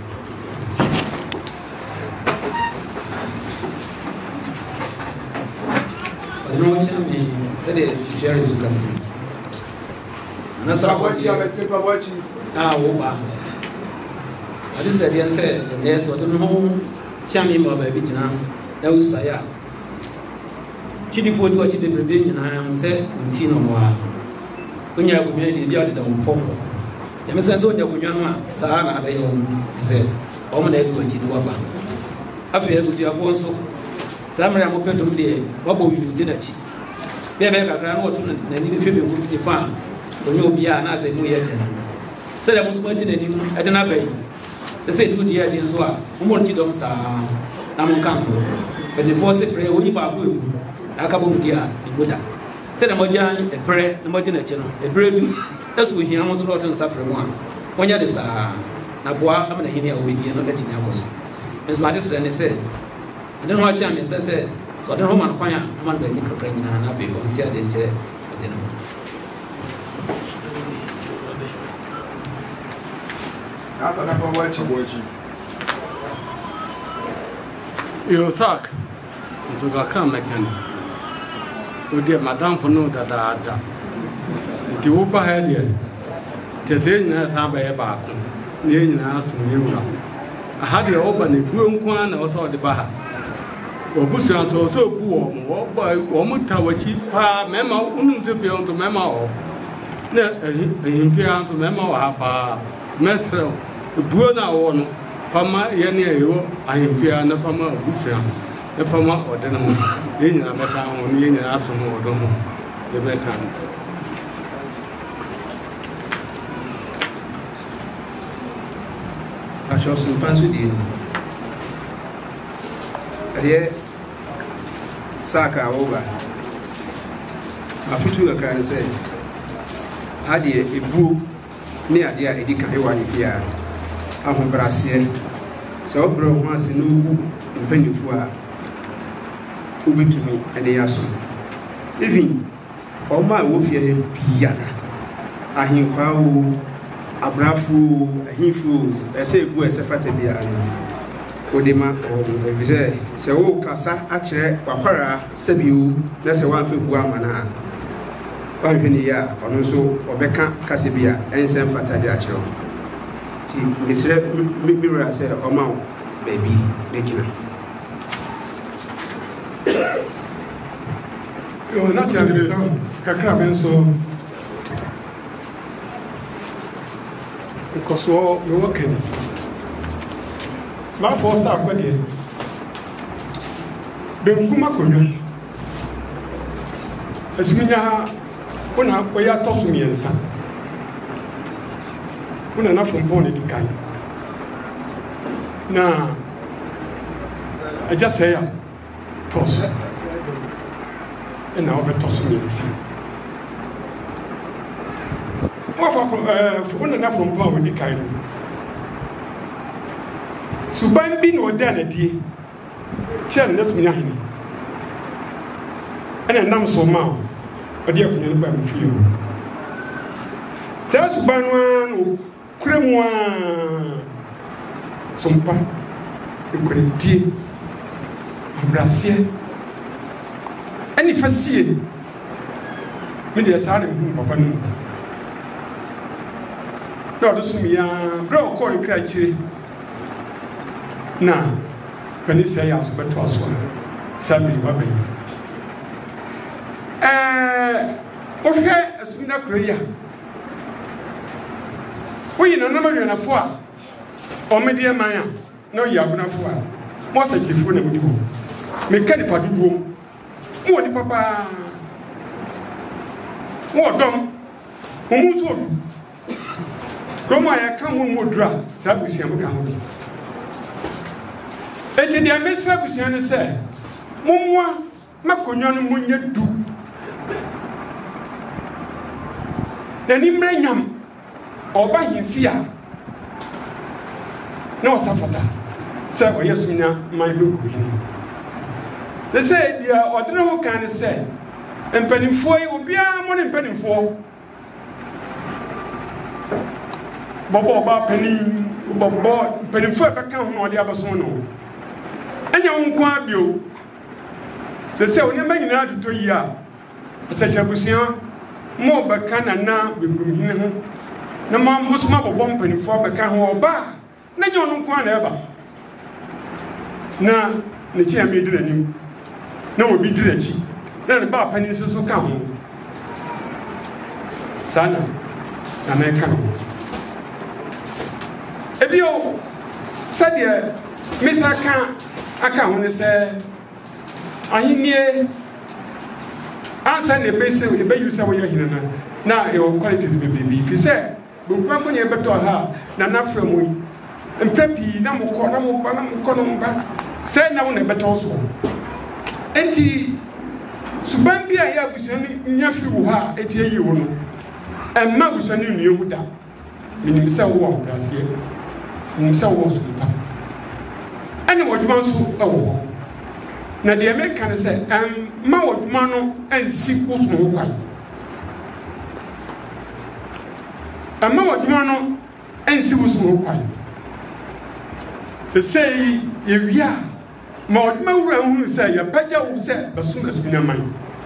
no chami sede chichire so kasi na sa wachi abete pa wachi ah wo ba adi se dia se ne so de no chami mo ba bi jina da usaya chidi fo di wachi de brebe nyina se nti no wa onya ko bi de bia de da fo ya me se so nya ko nwa no a sa na ba yo se o mo na e wachi di wa ba afi e busi afo nso sa mra mo pedum de wa bo wi de na chi be be ka kra no to na ni fe be ko bi fa onye obia na ase mu ye tena se da musu mati ni atena bai se du dia din so a mo nti dom sa na mo kan ko but the force pray oni ba ko aka bo dia ibuda se da mo jan e pray na mo di na che no e pray du esu hia mo so do ten safre mo a onya de sa na boa am na hini a obedi no da tinya ko so mes ma de se ne se ade no acha me se se so de ho man kwan a man ba ni kakra nyina na be on sia de che ade no asa na kwa wachi wachi yo sak so ga kan mekan o de madam for no da da da ti wo ba ha de te te na sa ba e ba ko ni nyina asu ni wura aha de o ba ne buo nkwa na o so de ba ha o bu san so so bu o mo ba o mu ta wachi pa mema unu te pe on to mema o na ehin pe an to mema wa ha pa mesro buo na wo no pama ye ne ayo ahempia na pama busia na pama odena mo ye nyina meka ho ni ye nyina aso mo odo mo ye be kan pacho so panso di aye saka oba afutu ga kan se ade ebu ne ade a edi kan ewa ne bia ahobrase se obro ho ase no mpanyifu a ubitumi ene yaso even oma wo fie bia ahinkwa wo abrafu ahifu ese ebu ese fata bia odema o evise se wo kasa a kire kwakwara sabiu na se wan fe bu amana wan hwene ya ono so obeka kase bia ensem fata dia kire ti ngesire mimira se oma o baby mekina yo na tiandre no kakra benso ikoso me wakani ma fo sa kwade be nkuma konwa asiminya ona oya tosu miensa ona na fo mpone dikai na aja seya tosu ena obe tosu miensa wa fa eh ona na fo mpone dikai suban bi no da na die chen na sunya hini ana nam so ma odi akunya ba mu fie se suban no kuremwa sompa ekwenti abrasie ani fasie me de sa na mu papa no to do sumia bro ko ni kra chiri na kanisa ya so beto aso sabi wa be eh o hwe asunda kroya o yi na na ma na fo a o me de man a na ya bu na fo a mo sa jifu na me dibo me ka ni paduwo mo ni papa mo dom mo mu so Roma ya kan mo modra sabi sia mo kan mo eti dia mesa busiane se momwa makonwa no munya du nani mrenyam oba himfia no safata se oyesunya man do kuhin se se dia odene ho kan se empanimfo yi obia mo ne empanimfo bobo ba pani bobo empanimfo be kan ho no dia baso no anya unko abio de se oni magina to yi a asacha busia mo ba kana na begumhine ho na ma musuma bobo mpanifo ba ka ho oba na nya onu nko na eba na ne chi ame dira nim na obi dira chi na ne ba pani so so ka ho sana na me ka ho ebio sadia misaka aka ho ne se ahinie ansa ne be se e be yusa wo yahina na na e o qualities be be fi se bo kwa ko ne beto ha na na fra mu empepi na mo ko na mo ba na mo ko no ba se na wo ne beto so enti suban bia ya busani nya fi wo ha eti yi wo no emma busani nu yewu da minim se wo wo brasie minim se wo so pa ani woduma so ewo na de me kan se em ma woduma no ansi ko so kwai amma woduma no ansi wo so kwai se sei ye wia ma woduma wura hu se ya paja wo se basu basu na man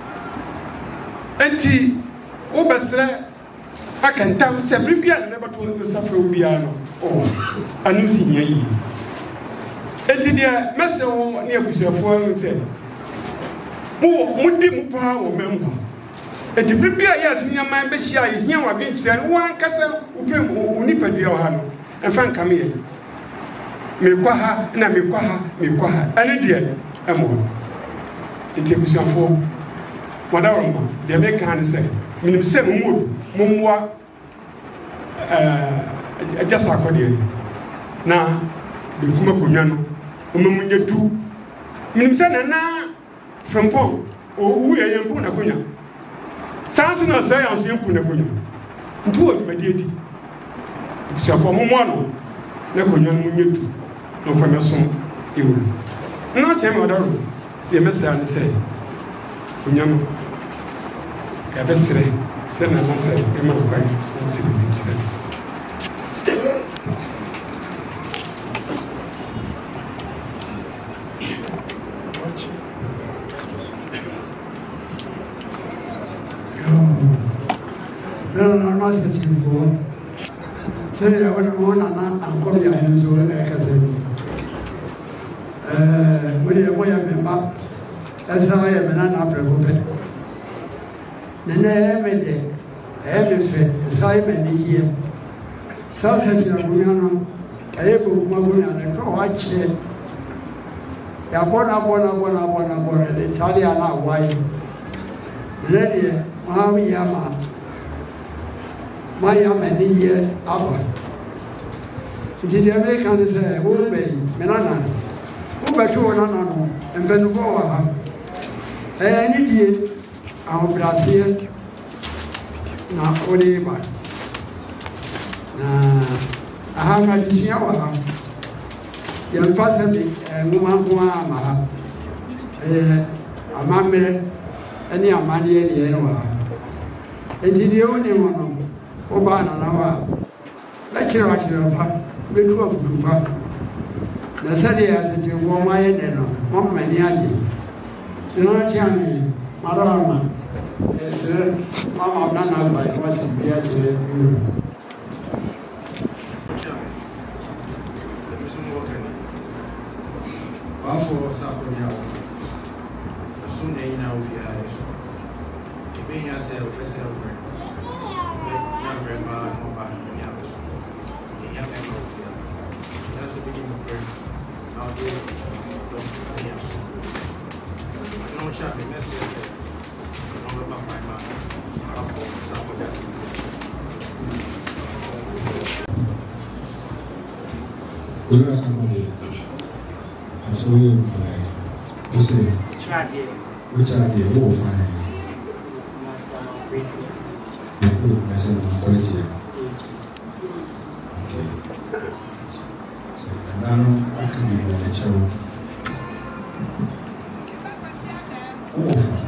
enti wo basre akantam se bribia na bato no safro bia no oh anu si nya yi enti dia mesewo ne abusafo se mo mudi mu pa wo memba enti bibia ya sinya man be hia ye hia wa bi nkyere no wan kasa upem oni padua wa ha no emfa nkame ye me kwa ha na me kwa ha me kwa ha ani dia emo enti abusafo wadawo mo dia me kan se minim se mo mo mo eh ajasa akode na de kuma konwa no o memunye du minim se na na frempon o wu ye yempu na konwa sanso na say anso yempu na konwa ntu o dwumadi edi bisafo mo mo no na konwa no munye du no fa meso ewu na che me odaro ye mesa ne say konwa no ya besere se na na say e ma kwai o se bi chire no no no se tifo se ya wana mona na anko ya henzo na kaze eh mo ya mo ya memba esa ya mena na preocupe nene mede e me fe sai me ni ye sa se ti na bunyano e ko ma bunyano ko wa che ya bona bona bona bona bona de tali ana wai redi ma mi ya ma Maya meniye aba. Ndi ame kan se wo be menana. Wo be to na na no. Mbenu ko wa ha. Eh ni die a Brazil na ore ba. Na aha ma di sia wa ha. Ya pasa mi mu ma ko ma ha. Eh amamre ani amani e ni wa. Ndi die oni mo no. Oba na na wa la kira wa kira pa be du wa du pa na sade ya se wo ma ye de no mo ma ni ade no cha mi ma ra ma ese mama na na ba wa si bi ya je ba fo sa ko ya so ne ina o ya eso ke be ya se o pese o bre Grandma, no bad, no young. The young man of the that's the beginning of prayer. Now, do it. Don't do the young. I don't shop the message. I don't look up my mouth. I'll go somewhere else. Good luck, somebody. I saw you. You say, which are the old fire? I said, I'm quite here. Okay. So, I know I can be a child. Oh,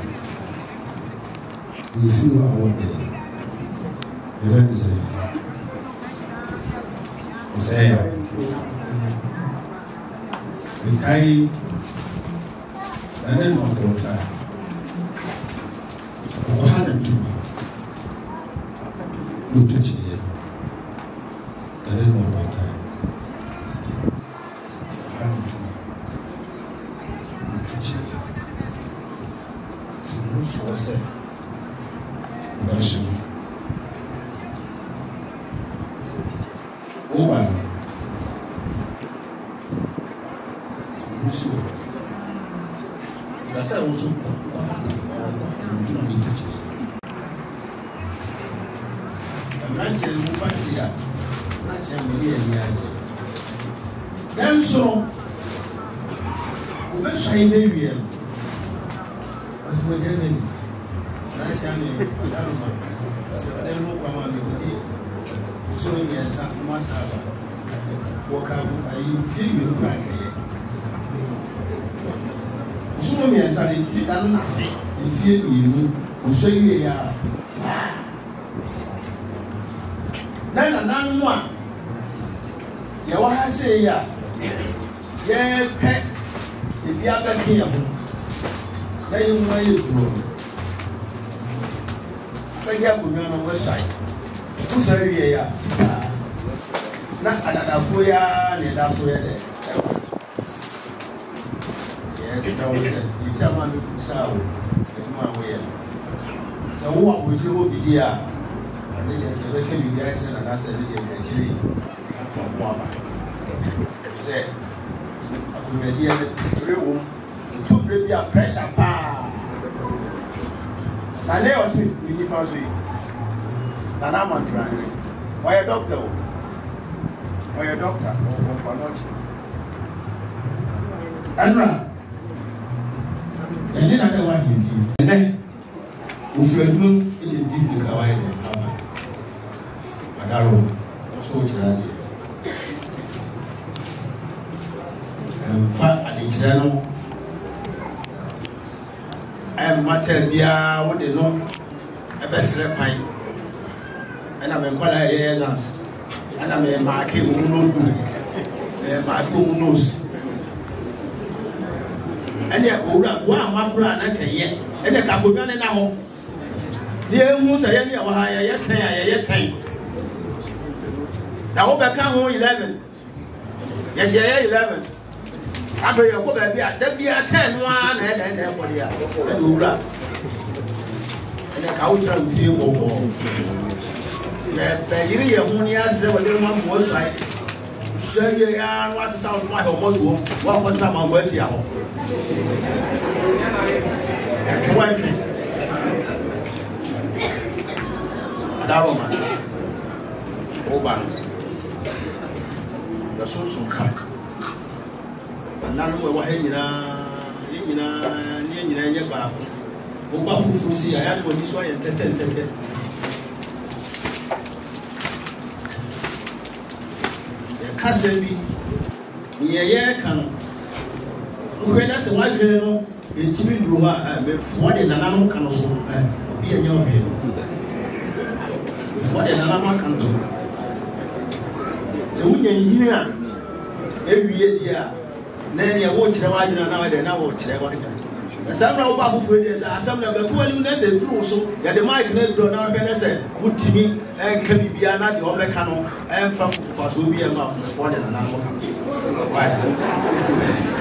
we feel our day. Even say, Isaiah, the guy, and then one more time. What happened to me? No touch it. I didn't know about that. I don't know. No touch it. So I said, that's you. Oh, man. So, that's I also don't need to touch it. Nanche mupasia nanche mili eliaje denso ubesha ibewie aswe jeni nanche ami adaluma elo kwa mami kodi so yensa masaba wokabu ayi fiwi ukake so mi yensa ni ti dan na fe ifie yiru so yiye ya na na nwa ye wa ha se ya ye pe e bia ba ke ho na ye nwa ye duro ba ya bu na no website ku sa ye ya na adada fo ya ne da fo ya de yes so we said you tell me ku sa o e ma wo ya so wo wa wo je wo bi dia I think you guys and I said, actually, say, I could be a room to be a pressure power. I know what you first week. And I'm on trying. Why a doctor? or your doctor or for not. Anra. And then I want him. And then, if you do, it is deep to Kawaii and Kama. Madaro, also Italy. And fat at the channel. And matter bia what they know. A best pine. And I'm a quality exams. And I'm a market who knows. My who knows. And yet, one macra and a year, and a Capugan and a home. Dear Musa, yet ten, yet ten. Now, hope I come home eleven. Yes, yeah, eleven. After your book, there be a ten one and everybody else. And the couch will feel more. The year only has a little one was like. So you are what's the sound of my home? What was that my word? Twenty. Daroma. Oban. The social cut. And none were hanging in a near bar. Oba Fufusi, I had one this way and ten. Kasebi, ye can. When that's a white girl, in Timmy Bruma, before the Nanamo can also be a young man. Before the Nanama can also. So we can hear every year. Then you watch the white and now they now watch the white. Some of our friends are some of the twelve necessary true, so that the mic never done our benefit. Would to me and can be another over canoe and from Pasubia mouth before the Nanamo comes. Why?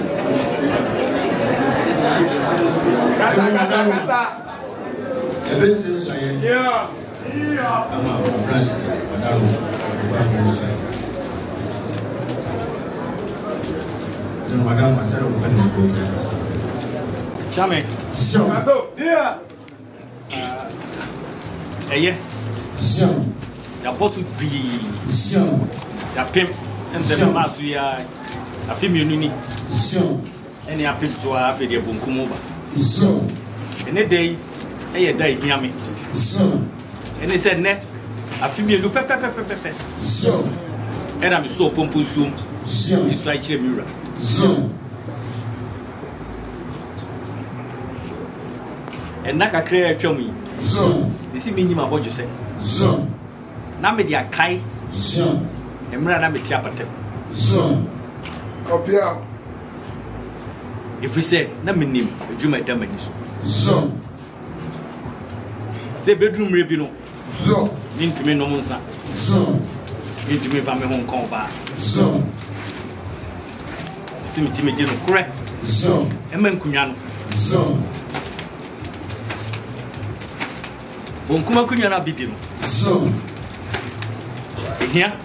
Ever since I am here, I'm a friend, but I will no, madam, I said, open the process. Chame. So, yeah. Eh, yeah. So, ya posu bi. So, ya pim. And the mass we are a female nuni. So, any a pim so I feel your bunkumova. So, and a day, a day, hear me. So, and they said, net, a female look pepper, pepper, pepper. So, and I'm so pompous. So, it's like a mirror. So, and Naka create me. So, you see me, my boy, you say. So, Namedia Kai. So, and Rana Metiapate. So, Copia. If we say, Naminim, you might damage. So, say bedroom review. So, mean to me no monsa. So, mean to me if I'm a home combat. So, see me timid, correct. So, Emen Kunyano. So, Bonkuma Kunyana Bidino. So, here.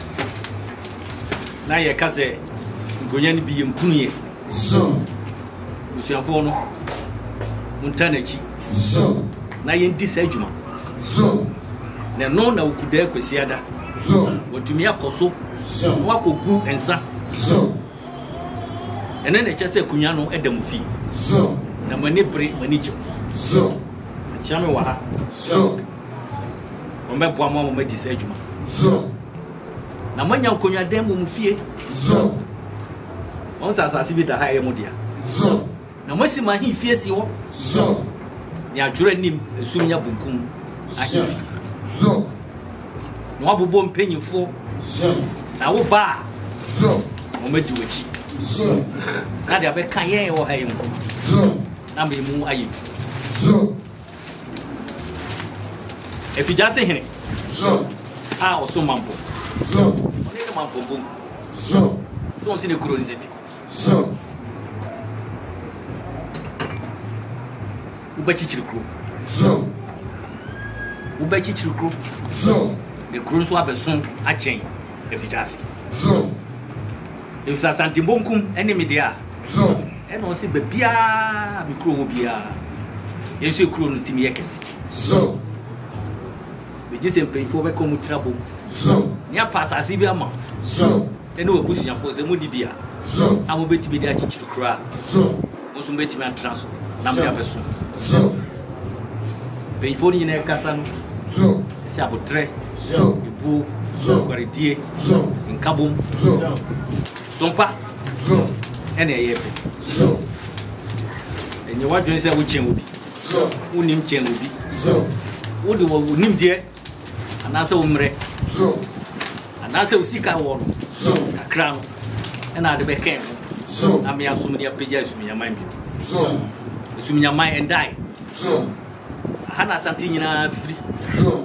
Now your cousin Goyan be impune. So, Usiafono Montanechi. So, now in this ejuma. So, na no na ukude kwesiada. So, Wotumia koso. So, wakoku ensa. So, and then the chese kunya no edam fi. So, na mani bre mani jo. So, chame wa ha. So, ombe boa mo mo disa ejuma. So, na manya kunya dem mo fie. So, on sa sa sibi da ha ye mo dia. So, na mo si ma hi fie si wo. So, ni adwure nim esumnya bunkum. So, So, no abubo mpanyifo. So, na wo ba. So, mo medi wachi. So, na dia be kan ye wo ha ye mo. So, na me mu ayi. So, if you just say him. So, ah also mambo. So, only the mambo boom. So, so on see the chronicity. So, ubachichirikru. So, ubachichirikru. So, the crew so abeson a chain if you just. So, if sa santimbonkum enemy there. So, and on see bebia be crew bia. Yes you crew no timi yekesi. So, we just pay for be come trouble. So, nya pasa si bi ama so ene obusunya fo se mudi bia so amo betimi dia chichiru kra so musu betimi antraso na me abeso so penfo ni na kasa no so si abotre so ibu so kwaridie so nkabom so sompa so ene yepe so enye wadwen se wo chen obi so unim chen obi so wo de wo unim de anase wo mre so anase wo sika wo so akra no ena de be ken so na me asum ne apeja asum nyaman bi so asum nyaman endai so hana santi nyina firi so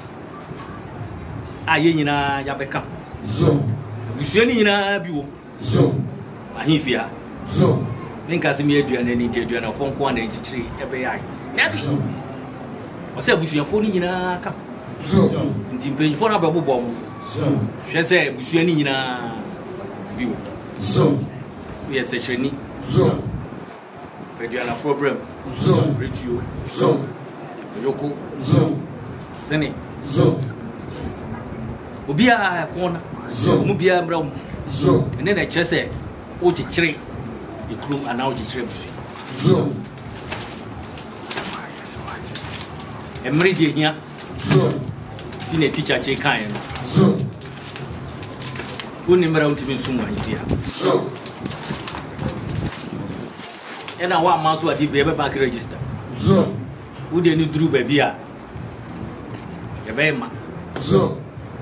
aye nyina ya beka so busuani nyina bi wo so ahifia so ninka se me aduane ni te aduane fonko ana nchichiri ebe ya ya bi o se busuafo ni nyina ka so nti mpanyifo na bebo mu so hwe se busuani nyina bi wo so ye se cheni so aduane problem so retio so yoko so sene so obia kona so mu bia mbra mu so ene na chese o chichiri ikrum ana o chichiri busu so emri die hia so sine teacher che kan no so uni mbra mtibi sumu ahibia so ena wa manso adi be be back register so udi ni duru ba bia ye be ma so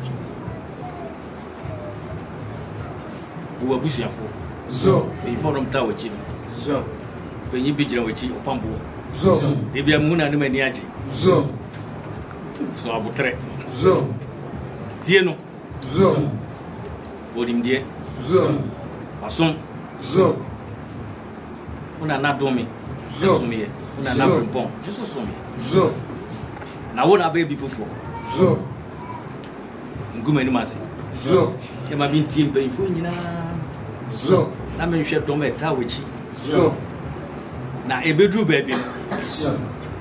buwa busuafo so be forum ta wachi so be nyi bijira wachi opambo so de bia mu na ne mani aji so so abutre so tie no so odim die so asom so una na domi so sumie una na frimpon jesu sumi so na wona be bi fufo so ngume ni masi so e ma bi ntie mpe ifo nyina so na me hwe dom eta wachi so na ebedru ba bi so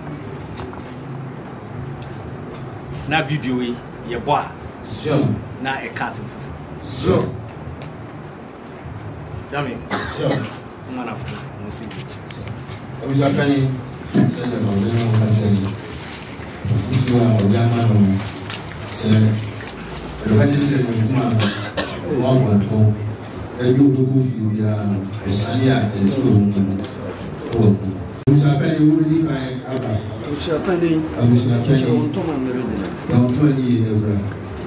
na video yi ye bo a so na e ka se fufo so jami so mana fu musi Abisakani sɛ na ɔbɛ na ɔka sɛ fufuo a ɔde ama no sɛ ɛdɔka kyerɛ sɛ ntoma wɔabɔnkɔ ɛde wodɔkɔ fie biara no ɛsane a ɛsɛ wɔ mu no abisakani wobɛdi kan aba Abisakani abisakani ɔntɔma nnɛrɛ nyina na ɔntɔma ne yie n'awura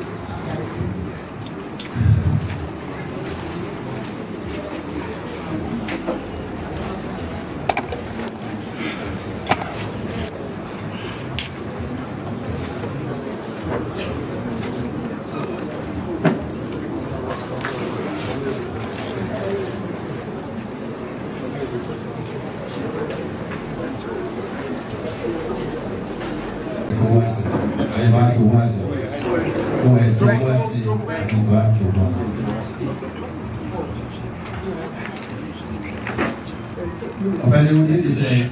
Ọ̀fẹ́ni wọ́n dé sẹ́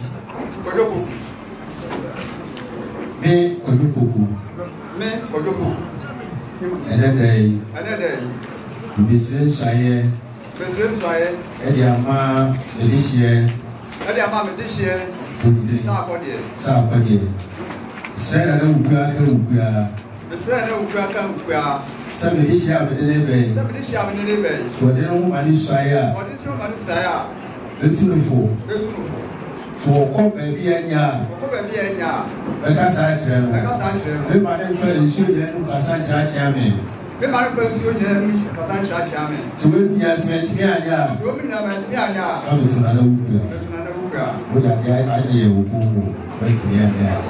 ní ọdúnkòkò ní ọdúnkòkò ẹ̀dẹ́dẹ́ yìí ẹ̀dẹ́dẹ́ yìí ìbísí nsàyẹ bẹ̀sẹ̀ nsàyẹ ẹ̀dí àmà ẹ̀díṣẹ́ ẹ̀dí àmà ẹ̀díṣẹ́ sáàkọ́dìẹ sáàkọ́dìẹ sẹ́yìn náà wùkúra ẹ̀ wùkúra bẹ̀sẹ̀ náà wùkúra ẹ̀ wùkúra sẹ́mi ẹ̀díṣẹ́ àbẹ̀dẹ́dẹ́ bẹ̀yì sẹ́mi ẹ̀díṣẹ́ àbẹ̀dẹ́dẹ́ bẹ̀yì sọ̀dẹ́ ní wọ́n máa ní sọ́yà ọ̀dẹ́ tí wọ́n máa ní sọ́yà etunufo etunufo fo kɔ baabi anya kɔ baabi anya bɛka saa kyerɛ no bɛka saa kyerɛ no bɛma ne mfa nsuo nyina no kasa nkyerɛ kyerɛ me bɛma ne mfa nsuo nyina no kasa nkyerɛ kyerɛ me sɛ wɔnya sɛ mɛtumi anya a sɛ wɔmenya mɛtumi anya a na metona na wukura mɛtona na wukura wode adeɛ ayɛ yɛ wo kongo mɛtumi anya a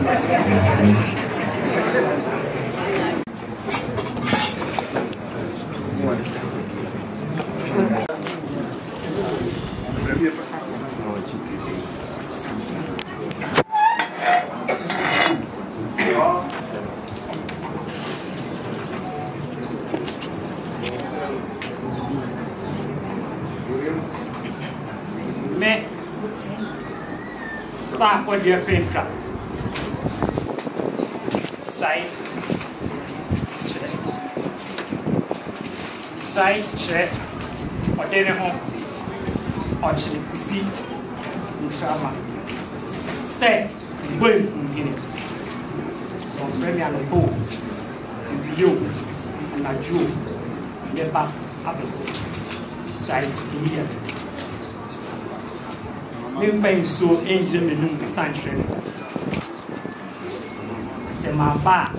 me sa ko dia penka sai try check or then home or chili pussy in trauma. Say, wait, so maybe I'm a boat. Is you and a Jew. Get back up side here. Maybe so angel in the sunshine. Say my bar.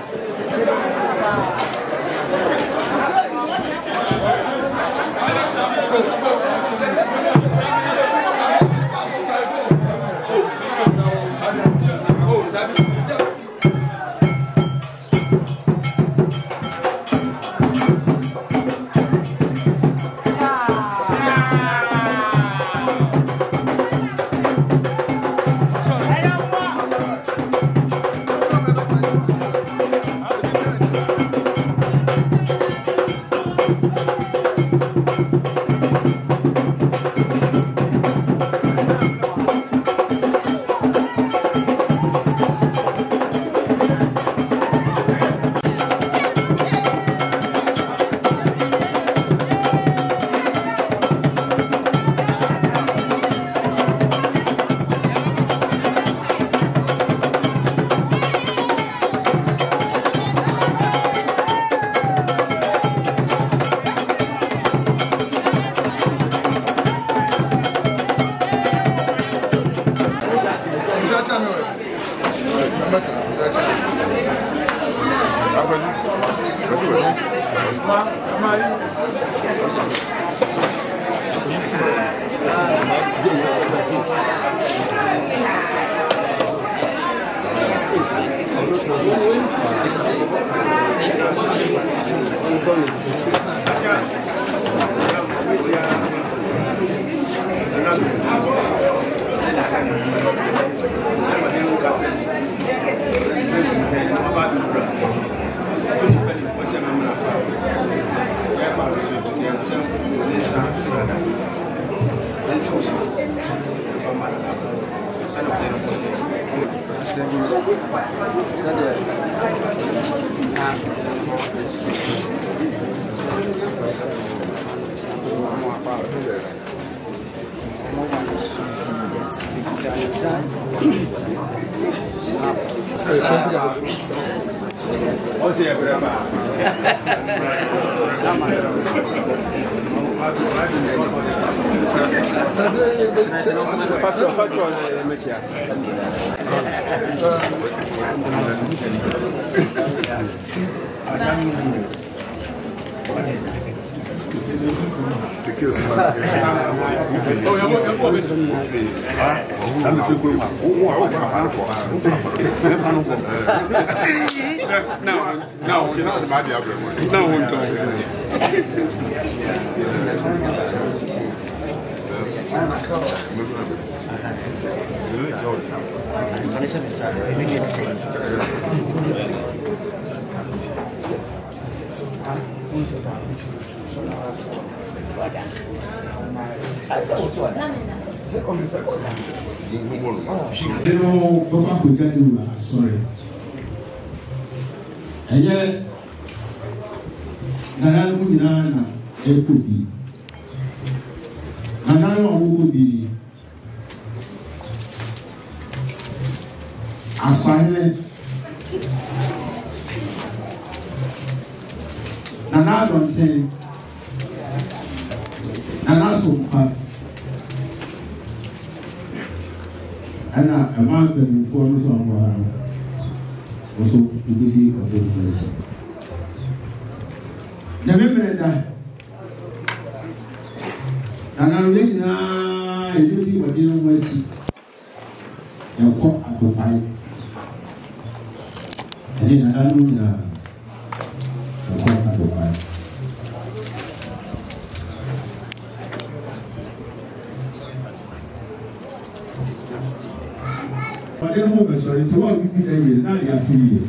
Thank you. You know, Papa could get you, sorry. And yet, Nana Munana, it could be. Nana could be. Assignment. Nana don't think. Nana so far. And a man can inform someone also to believe of the place. The memory that and I'm really now, you do what you know, mercy. You walk at the pipe. And then I don't know, you walk at the pipe. But then, home, sorry, to what we did, now you are two years.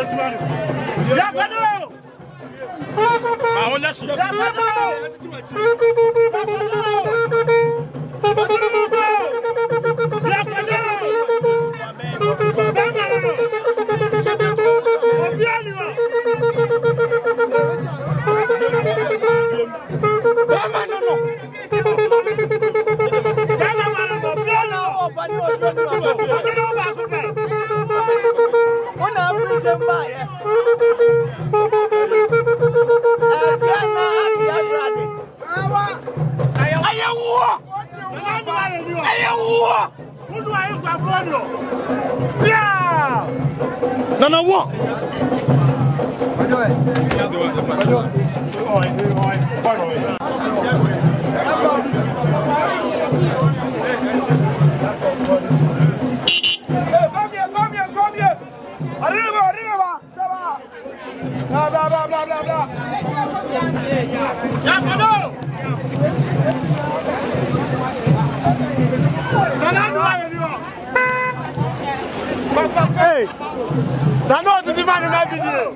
No, no, what? Hey, that's not the man in my video.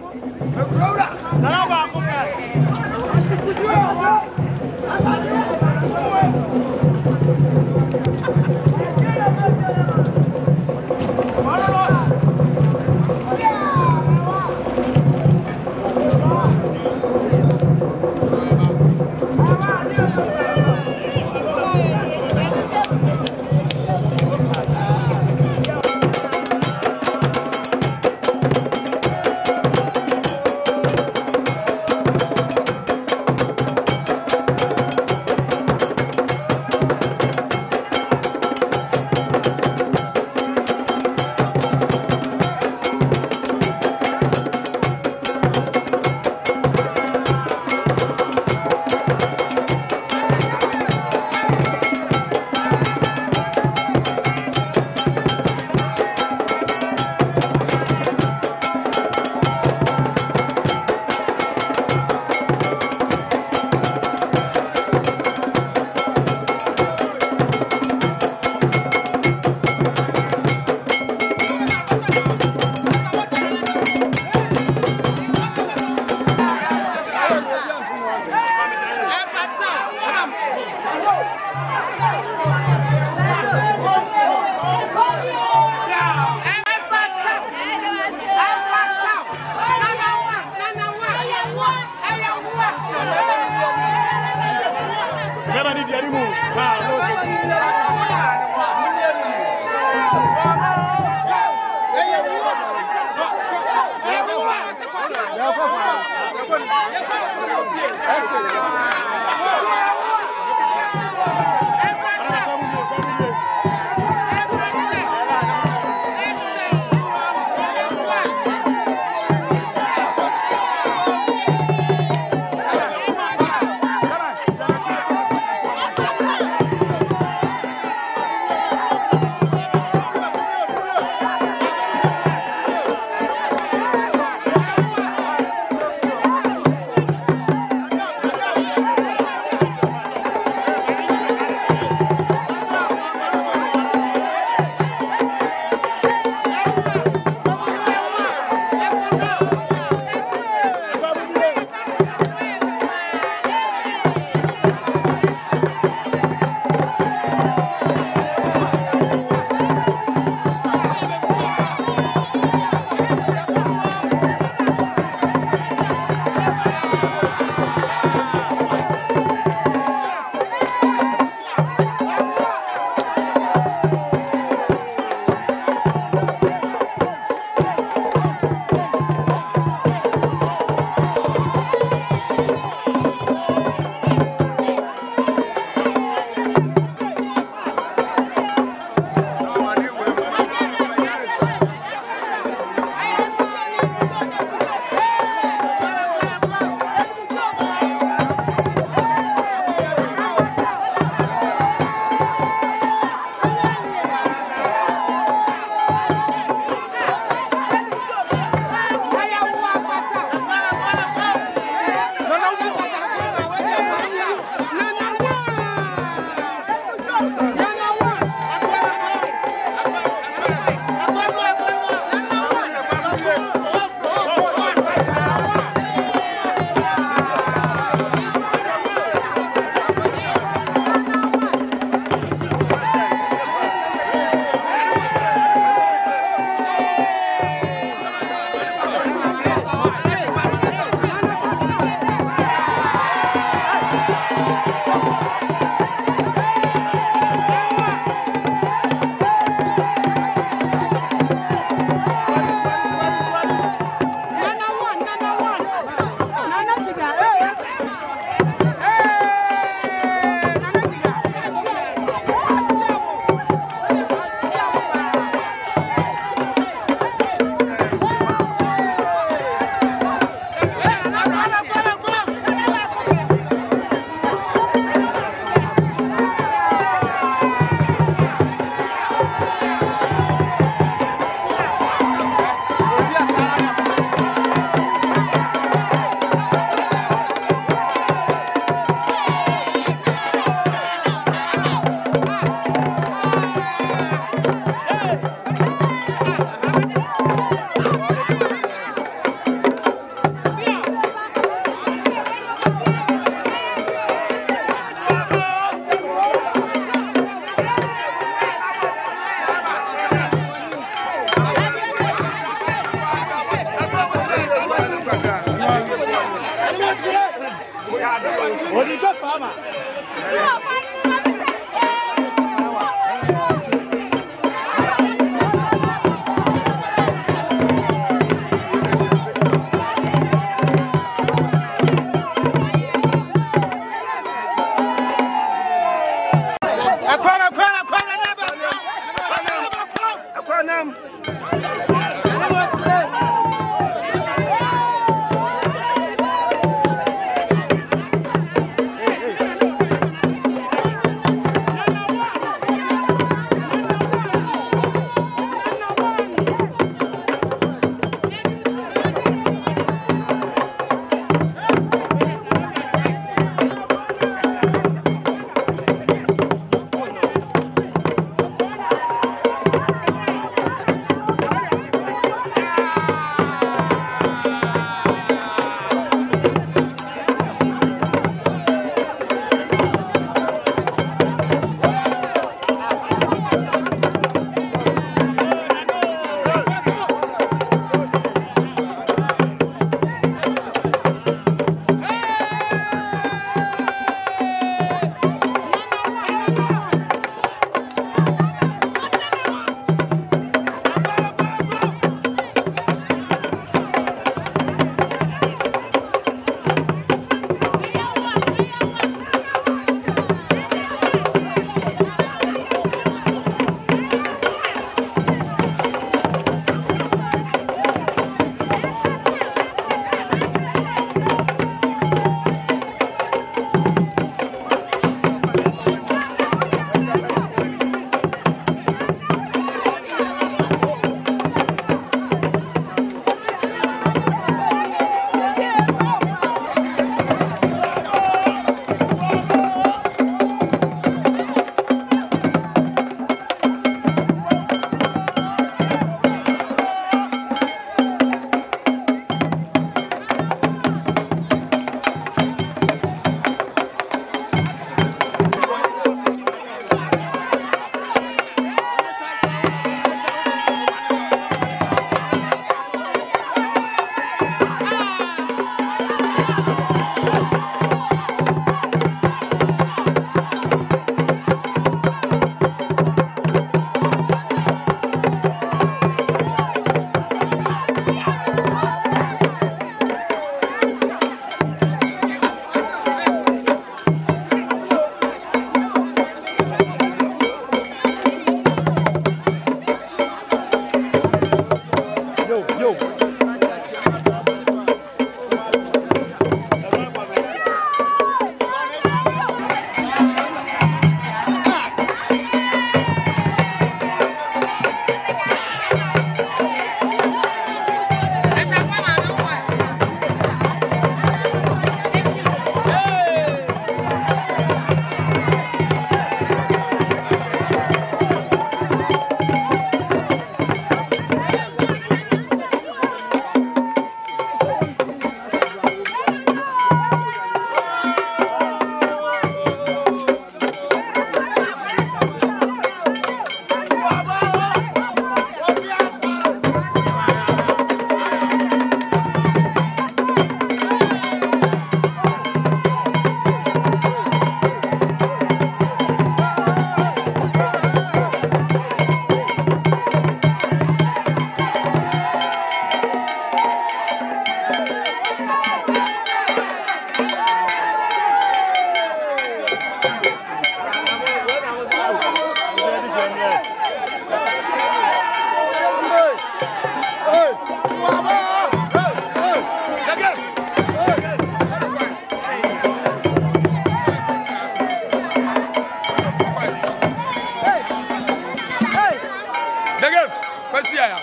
Kwasi ya.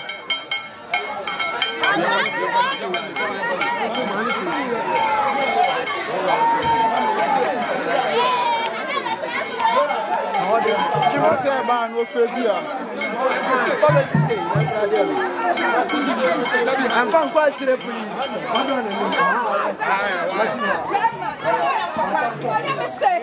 Chimo say ba no face ya. Pharmacy say na there. I'm from quite chire puli. Let me say.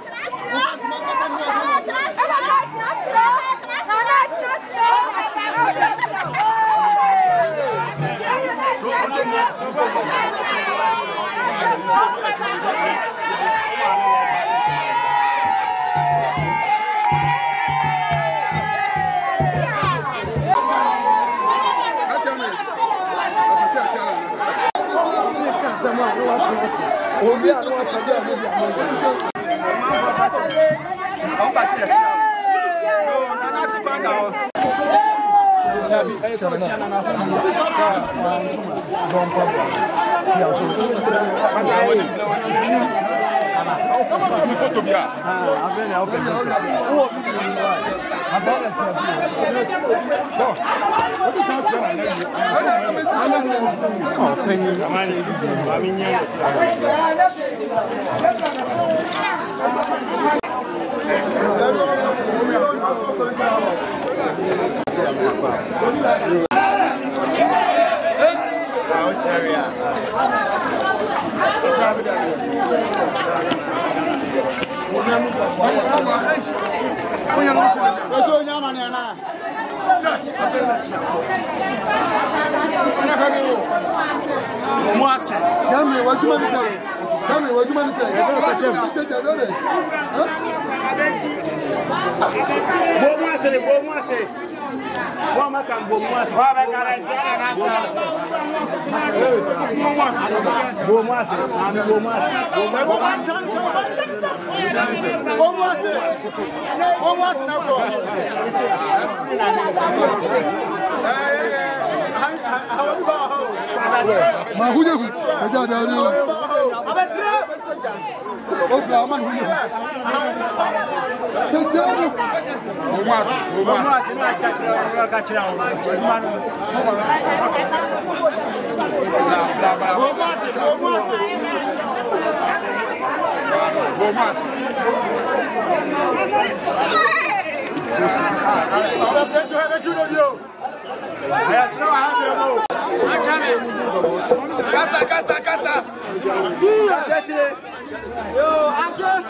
Chame, what do you want to say? Chame, what do you want to say? Ma who you? I don't know. Oh, Brahman, who you? Yes, no, I have no. I'm coming. Casa, casa, casa. Yo, Anton.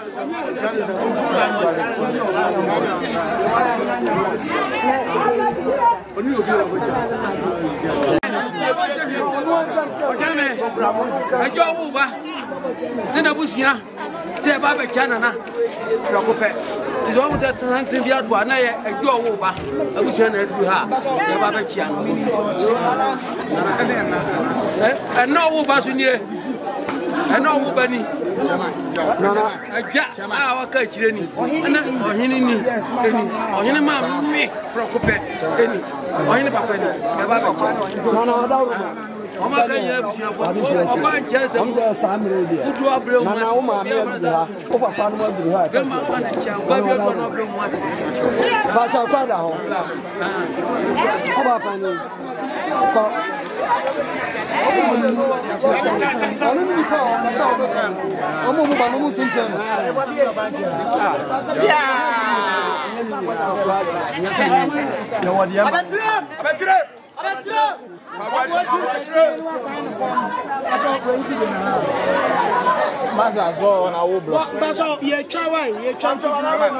Ajo uba. Nina busia. Se ba be kana na. Rokope. Tizo mo se tantin bia do na ye ajo uba. Abusia na adu ha. Se ba be kia no. Eh, no uba so nie. Ena omo bani aja a waka kire ni na ohini ni eni ohini ma me prokope eni ohini papa ni e ba be no no da ru o ma kan yira busia fo o ba nche se o sa amre dia udu abre mu na o ma me adu ha o papa no adu ha be ma pa na cha ba bi so no abre mu ase ba cha kwa da ho o ba pa ni ko Omo mo ba no mo tun tenu. Ya. Abatire, abatire, abatire. Acho plenty de na. Maza zo na wo block. Ba so ye twa wa, ye twa so na wa.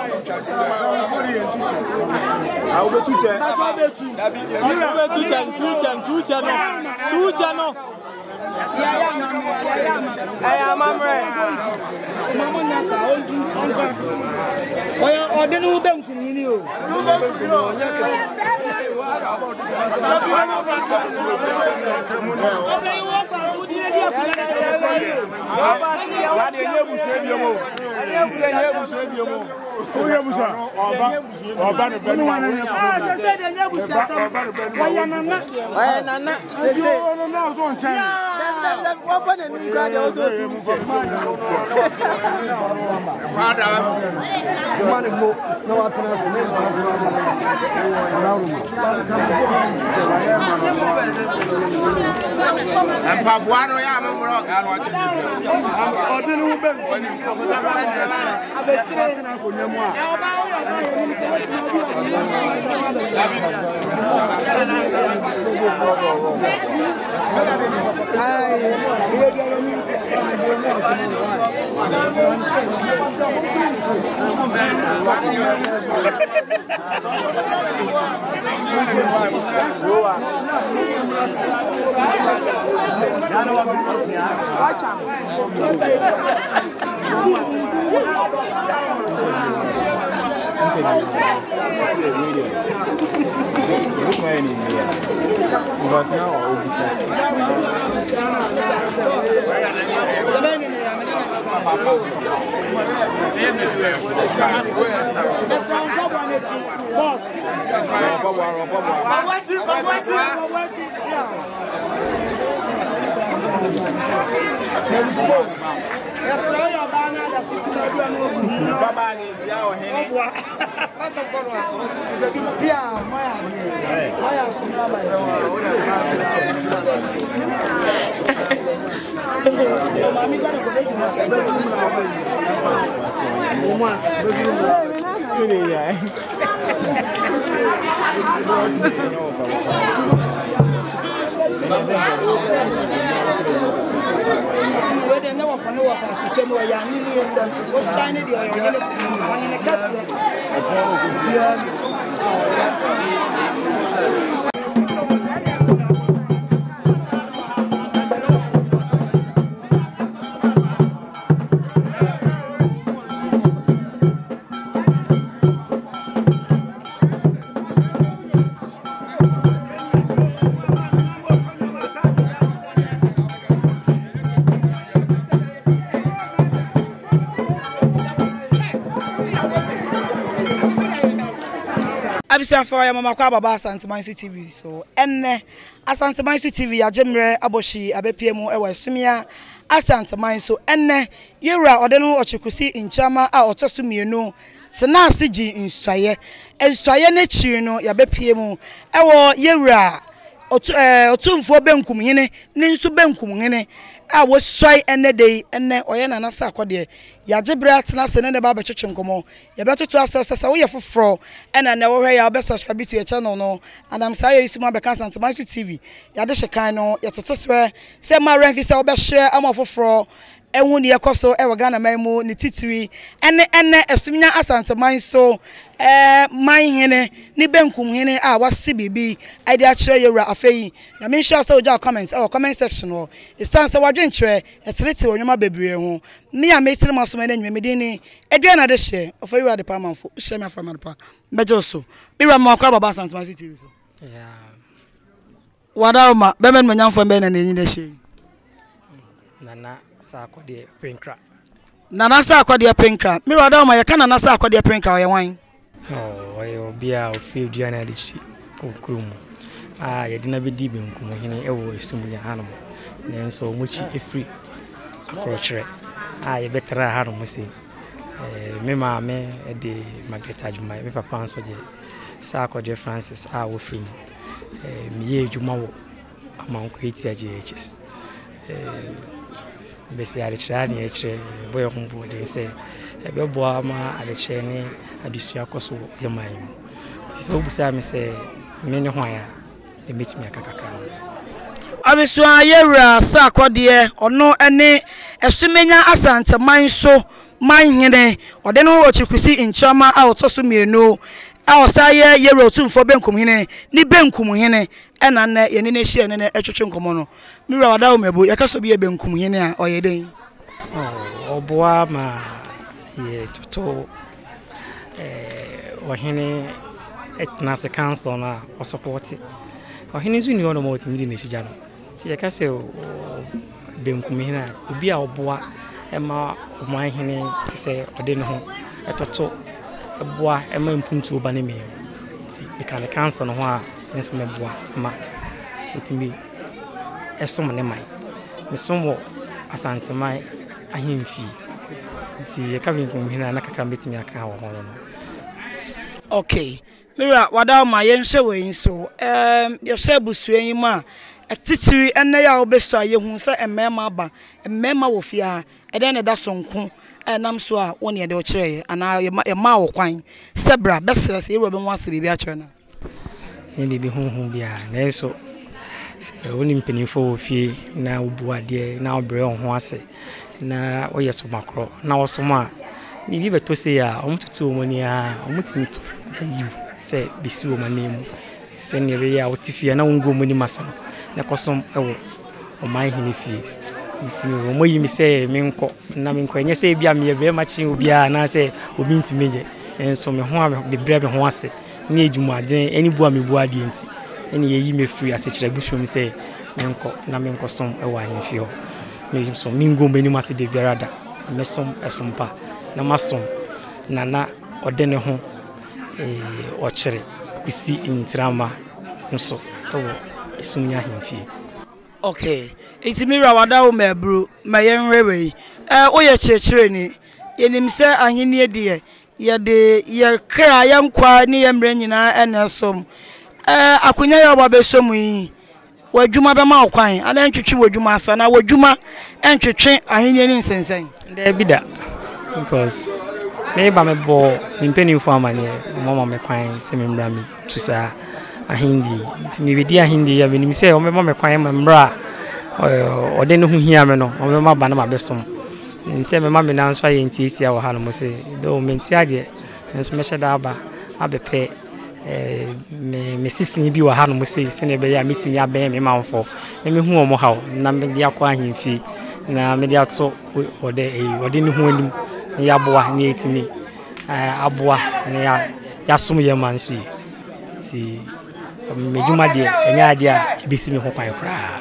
Ah, o be tuche. Ba so be tu. O be tuche, tuche, tuche no. Tuche no. Ya ya ya ya. Eh, amamre. Mama na sa o ju onba. Oya ode no be nkuni ni o. No be nkuni o, nya ke. Baba, Oye busa. Oba. Oba no benu. Ah, se se de nye busa so. Oya nana. Oya nana. Se se. Yo no no so nchen. Dem dem wa ba na ni ka de o so tu nchen. Father. Mane mo na wa tena se ne ma se ma. Ampa buano ya amro. Ya no achi bibia. Odini wo be ko ni. Abetire tena ko nyamu a. Abisa for ya mama kwa baba Asante Mansu T V so enne Asante Mansu T V ya jemre aboshi abepiemu ewa sumia Asante Mansu enne yewra ode no ochekusi nchama a otoso mienu tena asigi nsuaye nsuaye na chiri no ya bepiemu ewo yewra otu eh otumfo benkum hene ne nsu benkum hene a wo soi enne dey enne oye na nasa akode ya jebra tena se ne ne ba betwetwe nkomo ya betoto asesa wo ye foforo ena na wo hwe ya be subscribe to your channel no and am say you suma be Asante Mansu T V ya de hyekan no ya toto se se ma renfi se wo be share am foforo ehun ne yekoso e Ghana maimu ne titiri ene ene esumnya Asante Mansu eh man hene ni benkum hene a wase bibi I dey akire yewra afei na me share so ja comment or comment section no it stands say wadwen kire etrete onwuma bebre ho me a me tiri maso me na nweme din ni edua na de share ofori wa de pa manfo share me from the pa bejo so me wa ma kwa baba Asante Mansu T V so yeah wadauma be men manyamfo be na nyi de share nana sa akode pinkra nana sa akode pinkra me wadauma ye kana nana sa akode pinkra ye wan oh oyo bia o fi dua na de chi kokrum ah ye dina be di benkum hene ewo esumunya hanom nenso muchi efri akrochre ah ye betra hanom se eh me ma me e de Margaret Juma me papa nso je sa akode Francis ah wo fi eh me ye Juma wo amanko eti aje hs eh besi ari chani eche boyo humbu de se ebe bo ama ari cheni adisua koso yemai ti so busa me se me ne hwan ya de metimi akakakra abisua yewra sa akode ono ene esumenya Asante Mansu man hene ode no ochikusi nchama a otoso mienu a osaye yewra otumfo benkum hene ni benkum hene ena na ye ne ne hie ne ne etwetwe nkomo no miwra wada o mebu yakaso bi e benkum hene a oyeden oh oboa ma ye toto eh ohene etnase council na o support ohene zuni ono mo timi ne sija no ti yakase benkum hene obi a oboa ema oman hene ti se ode ne ho etoto boa e ma mpuntu ba ne me ti me kan cancer no ho a me so me boa ma ntimi esom ne mai me som wo asante mai ahemfi ti e ka bin ko hina na kakra betimi aka ho ho no. Okay, Mira, wada ma yenhwe we nso em ye hwe busuan ma atitiri enne ya obeso aye hu se emmema ba emmema wo fia e den ne da sonko enam so a woni e de o kire ana ye ma wo kwan sebra besra se ewo be ho ase bibi a kire na ne bibi hu hu bia na eso woni mpenifo wo fie na obu ade na obre ho ase na o yeso makro na wo so ma ni bi beto se ya omututu omoni a omutimi to ayu se bisi omani se ne be ya otifia na ngo omoni masa na kosom ewo oman hini fie nsimi wo moyi mi se menko na menko enye se bia me be ma chi obi a na se obi ntimi je enso me ho a be bre be ho ase ni edwumaden eni bua me bua de nti eni yeyi me free ase kire bushom se menko na menko som ewo ahin fie ho me so mingo omani masa de biarada me som esompa na masom na na odene ho eh o kire kusi intrama nso to esunya himfie. Okay, iti Mira wada wo mebru mayenrewe eh o ye chechire ni yenim se ahini de ye de ye kra yankwa ni ye mre nyina enesom eh akunya ye oba besom yi wadwuma be ma okwan ana ntwetwe wadwuma asa na wadwuma entwetwe ahini ni nsensen de bida because me ba me bo mpeni fu amane mama me kwan se me mra mi tusa ahindi mi bedi ahindi ya benim se o me mama kwan me mra o de no hu hia me no o me ma ba na ma besom se me mama na nso aye ntisi ya wo ha no mo se do me nti ade nso me sheda aba abepe eh me me sisin bi wo ha no mo se se ne be ya metimi aben me manfo me hu o mo ha na me dia kwa ahimfi na me dia to o de eh o de no hu anim ya boa ni etimi eh aboa ne ya ya sum ye mansu ti medjuma de enya ade a besi me ho kwan kra.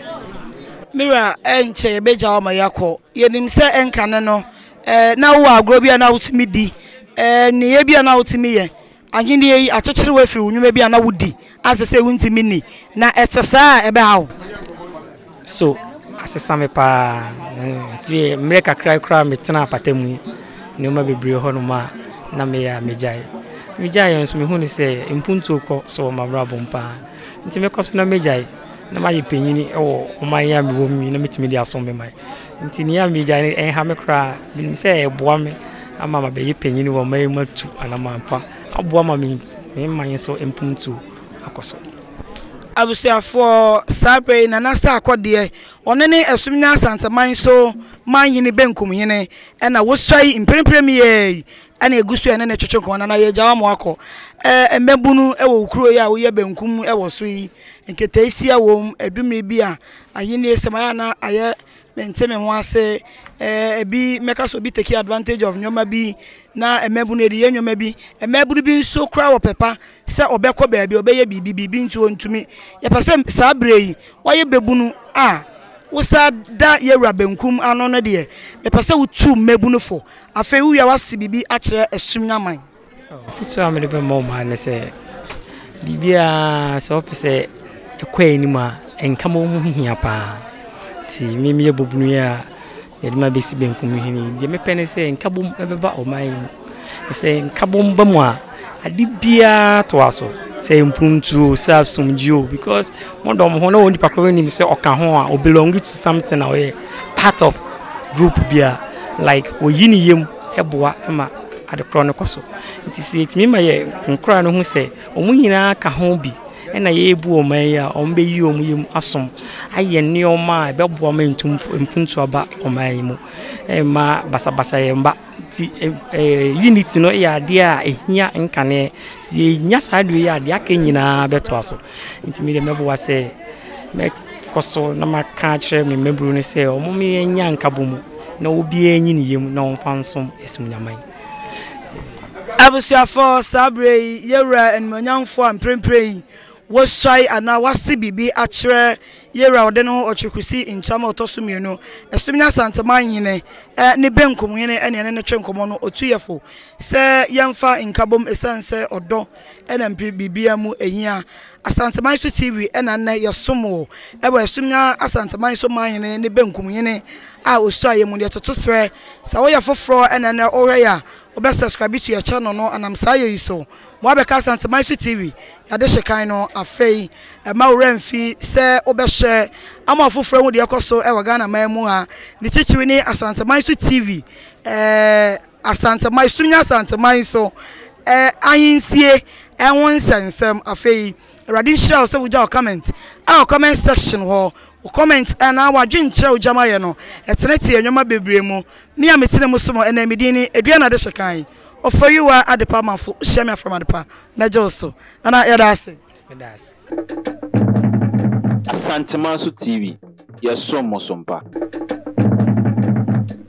Mira enche ye beja o ma yakọ yenim se enkane no eh na wo agro bia na wutimi di eh ne ye bia na wutimi ye ahini yi achechire we firi unwuma bia na wudi asese wuntimi ni na etesa ebe hawo so asesa me pa fi mre kakra kra metena patemu ne ma bebre ho no ma na me ya mejai mejai nso me hu ni se mpuntu ko so ma bra bompa nti me koso na mejai na ma yipenyini ewo omanya me wo mi na metimi dia so me mai nti ni ya mejai en ha me kra bi se e boa me ama ma be yipenyini wo mai matu anama pa aboa ma me me man so mpuntu akoso abusiafo sabre na nasa akode onene esumnya santaman so manyini benkum hene na wosai mpremprem ye ana egusu ene ne twetweko na ye jawa mo akọ eh embebunu ewo ukuro ya wo ye benkum ewo so yi nketa isi awom edumre bi a ahini esemaya na aye menteme ho ase eh ebi meka so bi take advantage of nyoma bi na emebunu edi ye nyoma bi emebunu bi nso kra wo pepa se obekọ ba bi obeye bibi bibi ntu ntumi ye pese sabre yi waye bebunu a wosa da ye wura benkum ano no de me pese wutu mebunu fo afa wi ya wase bibi a kire esumnya man futu amede be mo ma ne se bibia so pese ekwa enima enka mo hu hia pa ti mimi ye bobunu ya ye ma besi benkum hini de me pene se enka bom ebeba o man se enka bom ba mu a ade bia to aso say impuntu say sumjio because modom ho na oni pakoro ni say oka ho a o belong to something or part of group bia like oyini yem eboa ema ade kro ne koso nti say it me ma ye nkra no hu say omunyina ka ho bi ena ye ebu o man ya o mbe yi omu yem asom aye ne o ma be boa ma ntum impuntu aba o man mu e ma basa basa ye mba ti eh unity no ya de a ehia nkane si nya sadu ya de aka nyina beto aso nti me de mebo se me koso na maka kire me mebru ne se o mo me nya nkabomu na obi enyi ne yem na onfansom esum nyaman abusiafo sabre yewra enmonyamfo amprempren wosai ana wase bibi a kire yera ode no ochikusi inchama otosumienu esumnya santama nyine eh ne benkum nyine ene ne ne twenkomo no otuyefo se yemfa nkabom esanse odo ene mpi bibia mu ehia Asantema Isu T V ena na yesomo ebo esumnya Asantema Isu manyine ne benkum nyine a osu ayemu de totosre sa wo ya foforo ena na oreya obe subscribe to your channel no anam saye iso mo abeka Asantema Isu T V ya de shekan no afei e ma oremfi se obe hye ama foforo hu de ekoso e waga na mamu ha ni chichiwi ni Asantema Isu T V eh Asantema Isunya Asantema Isu eh ahinsie enwon sensem afei Radin share so we comment our comment section ho comment and our dwin chire ujamaye no eteneti enwoma bebre mu me ametine mu so mo ena medini edua de shekan offer you are at the pamanfo share me from adepa mejo so na yada ase medase Asantema Isu T V yesomo sompa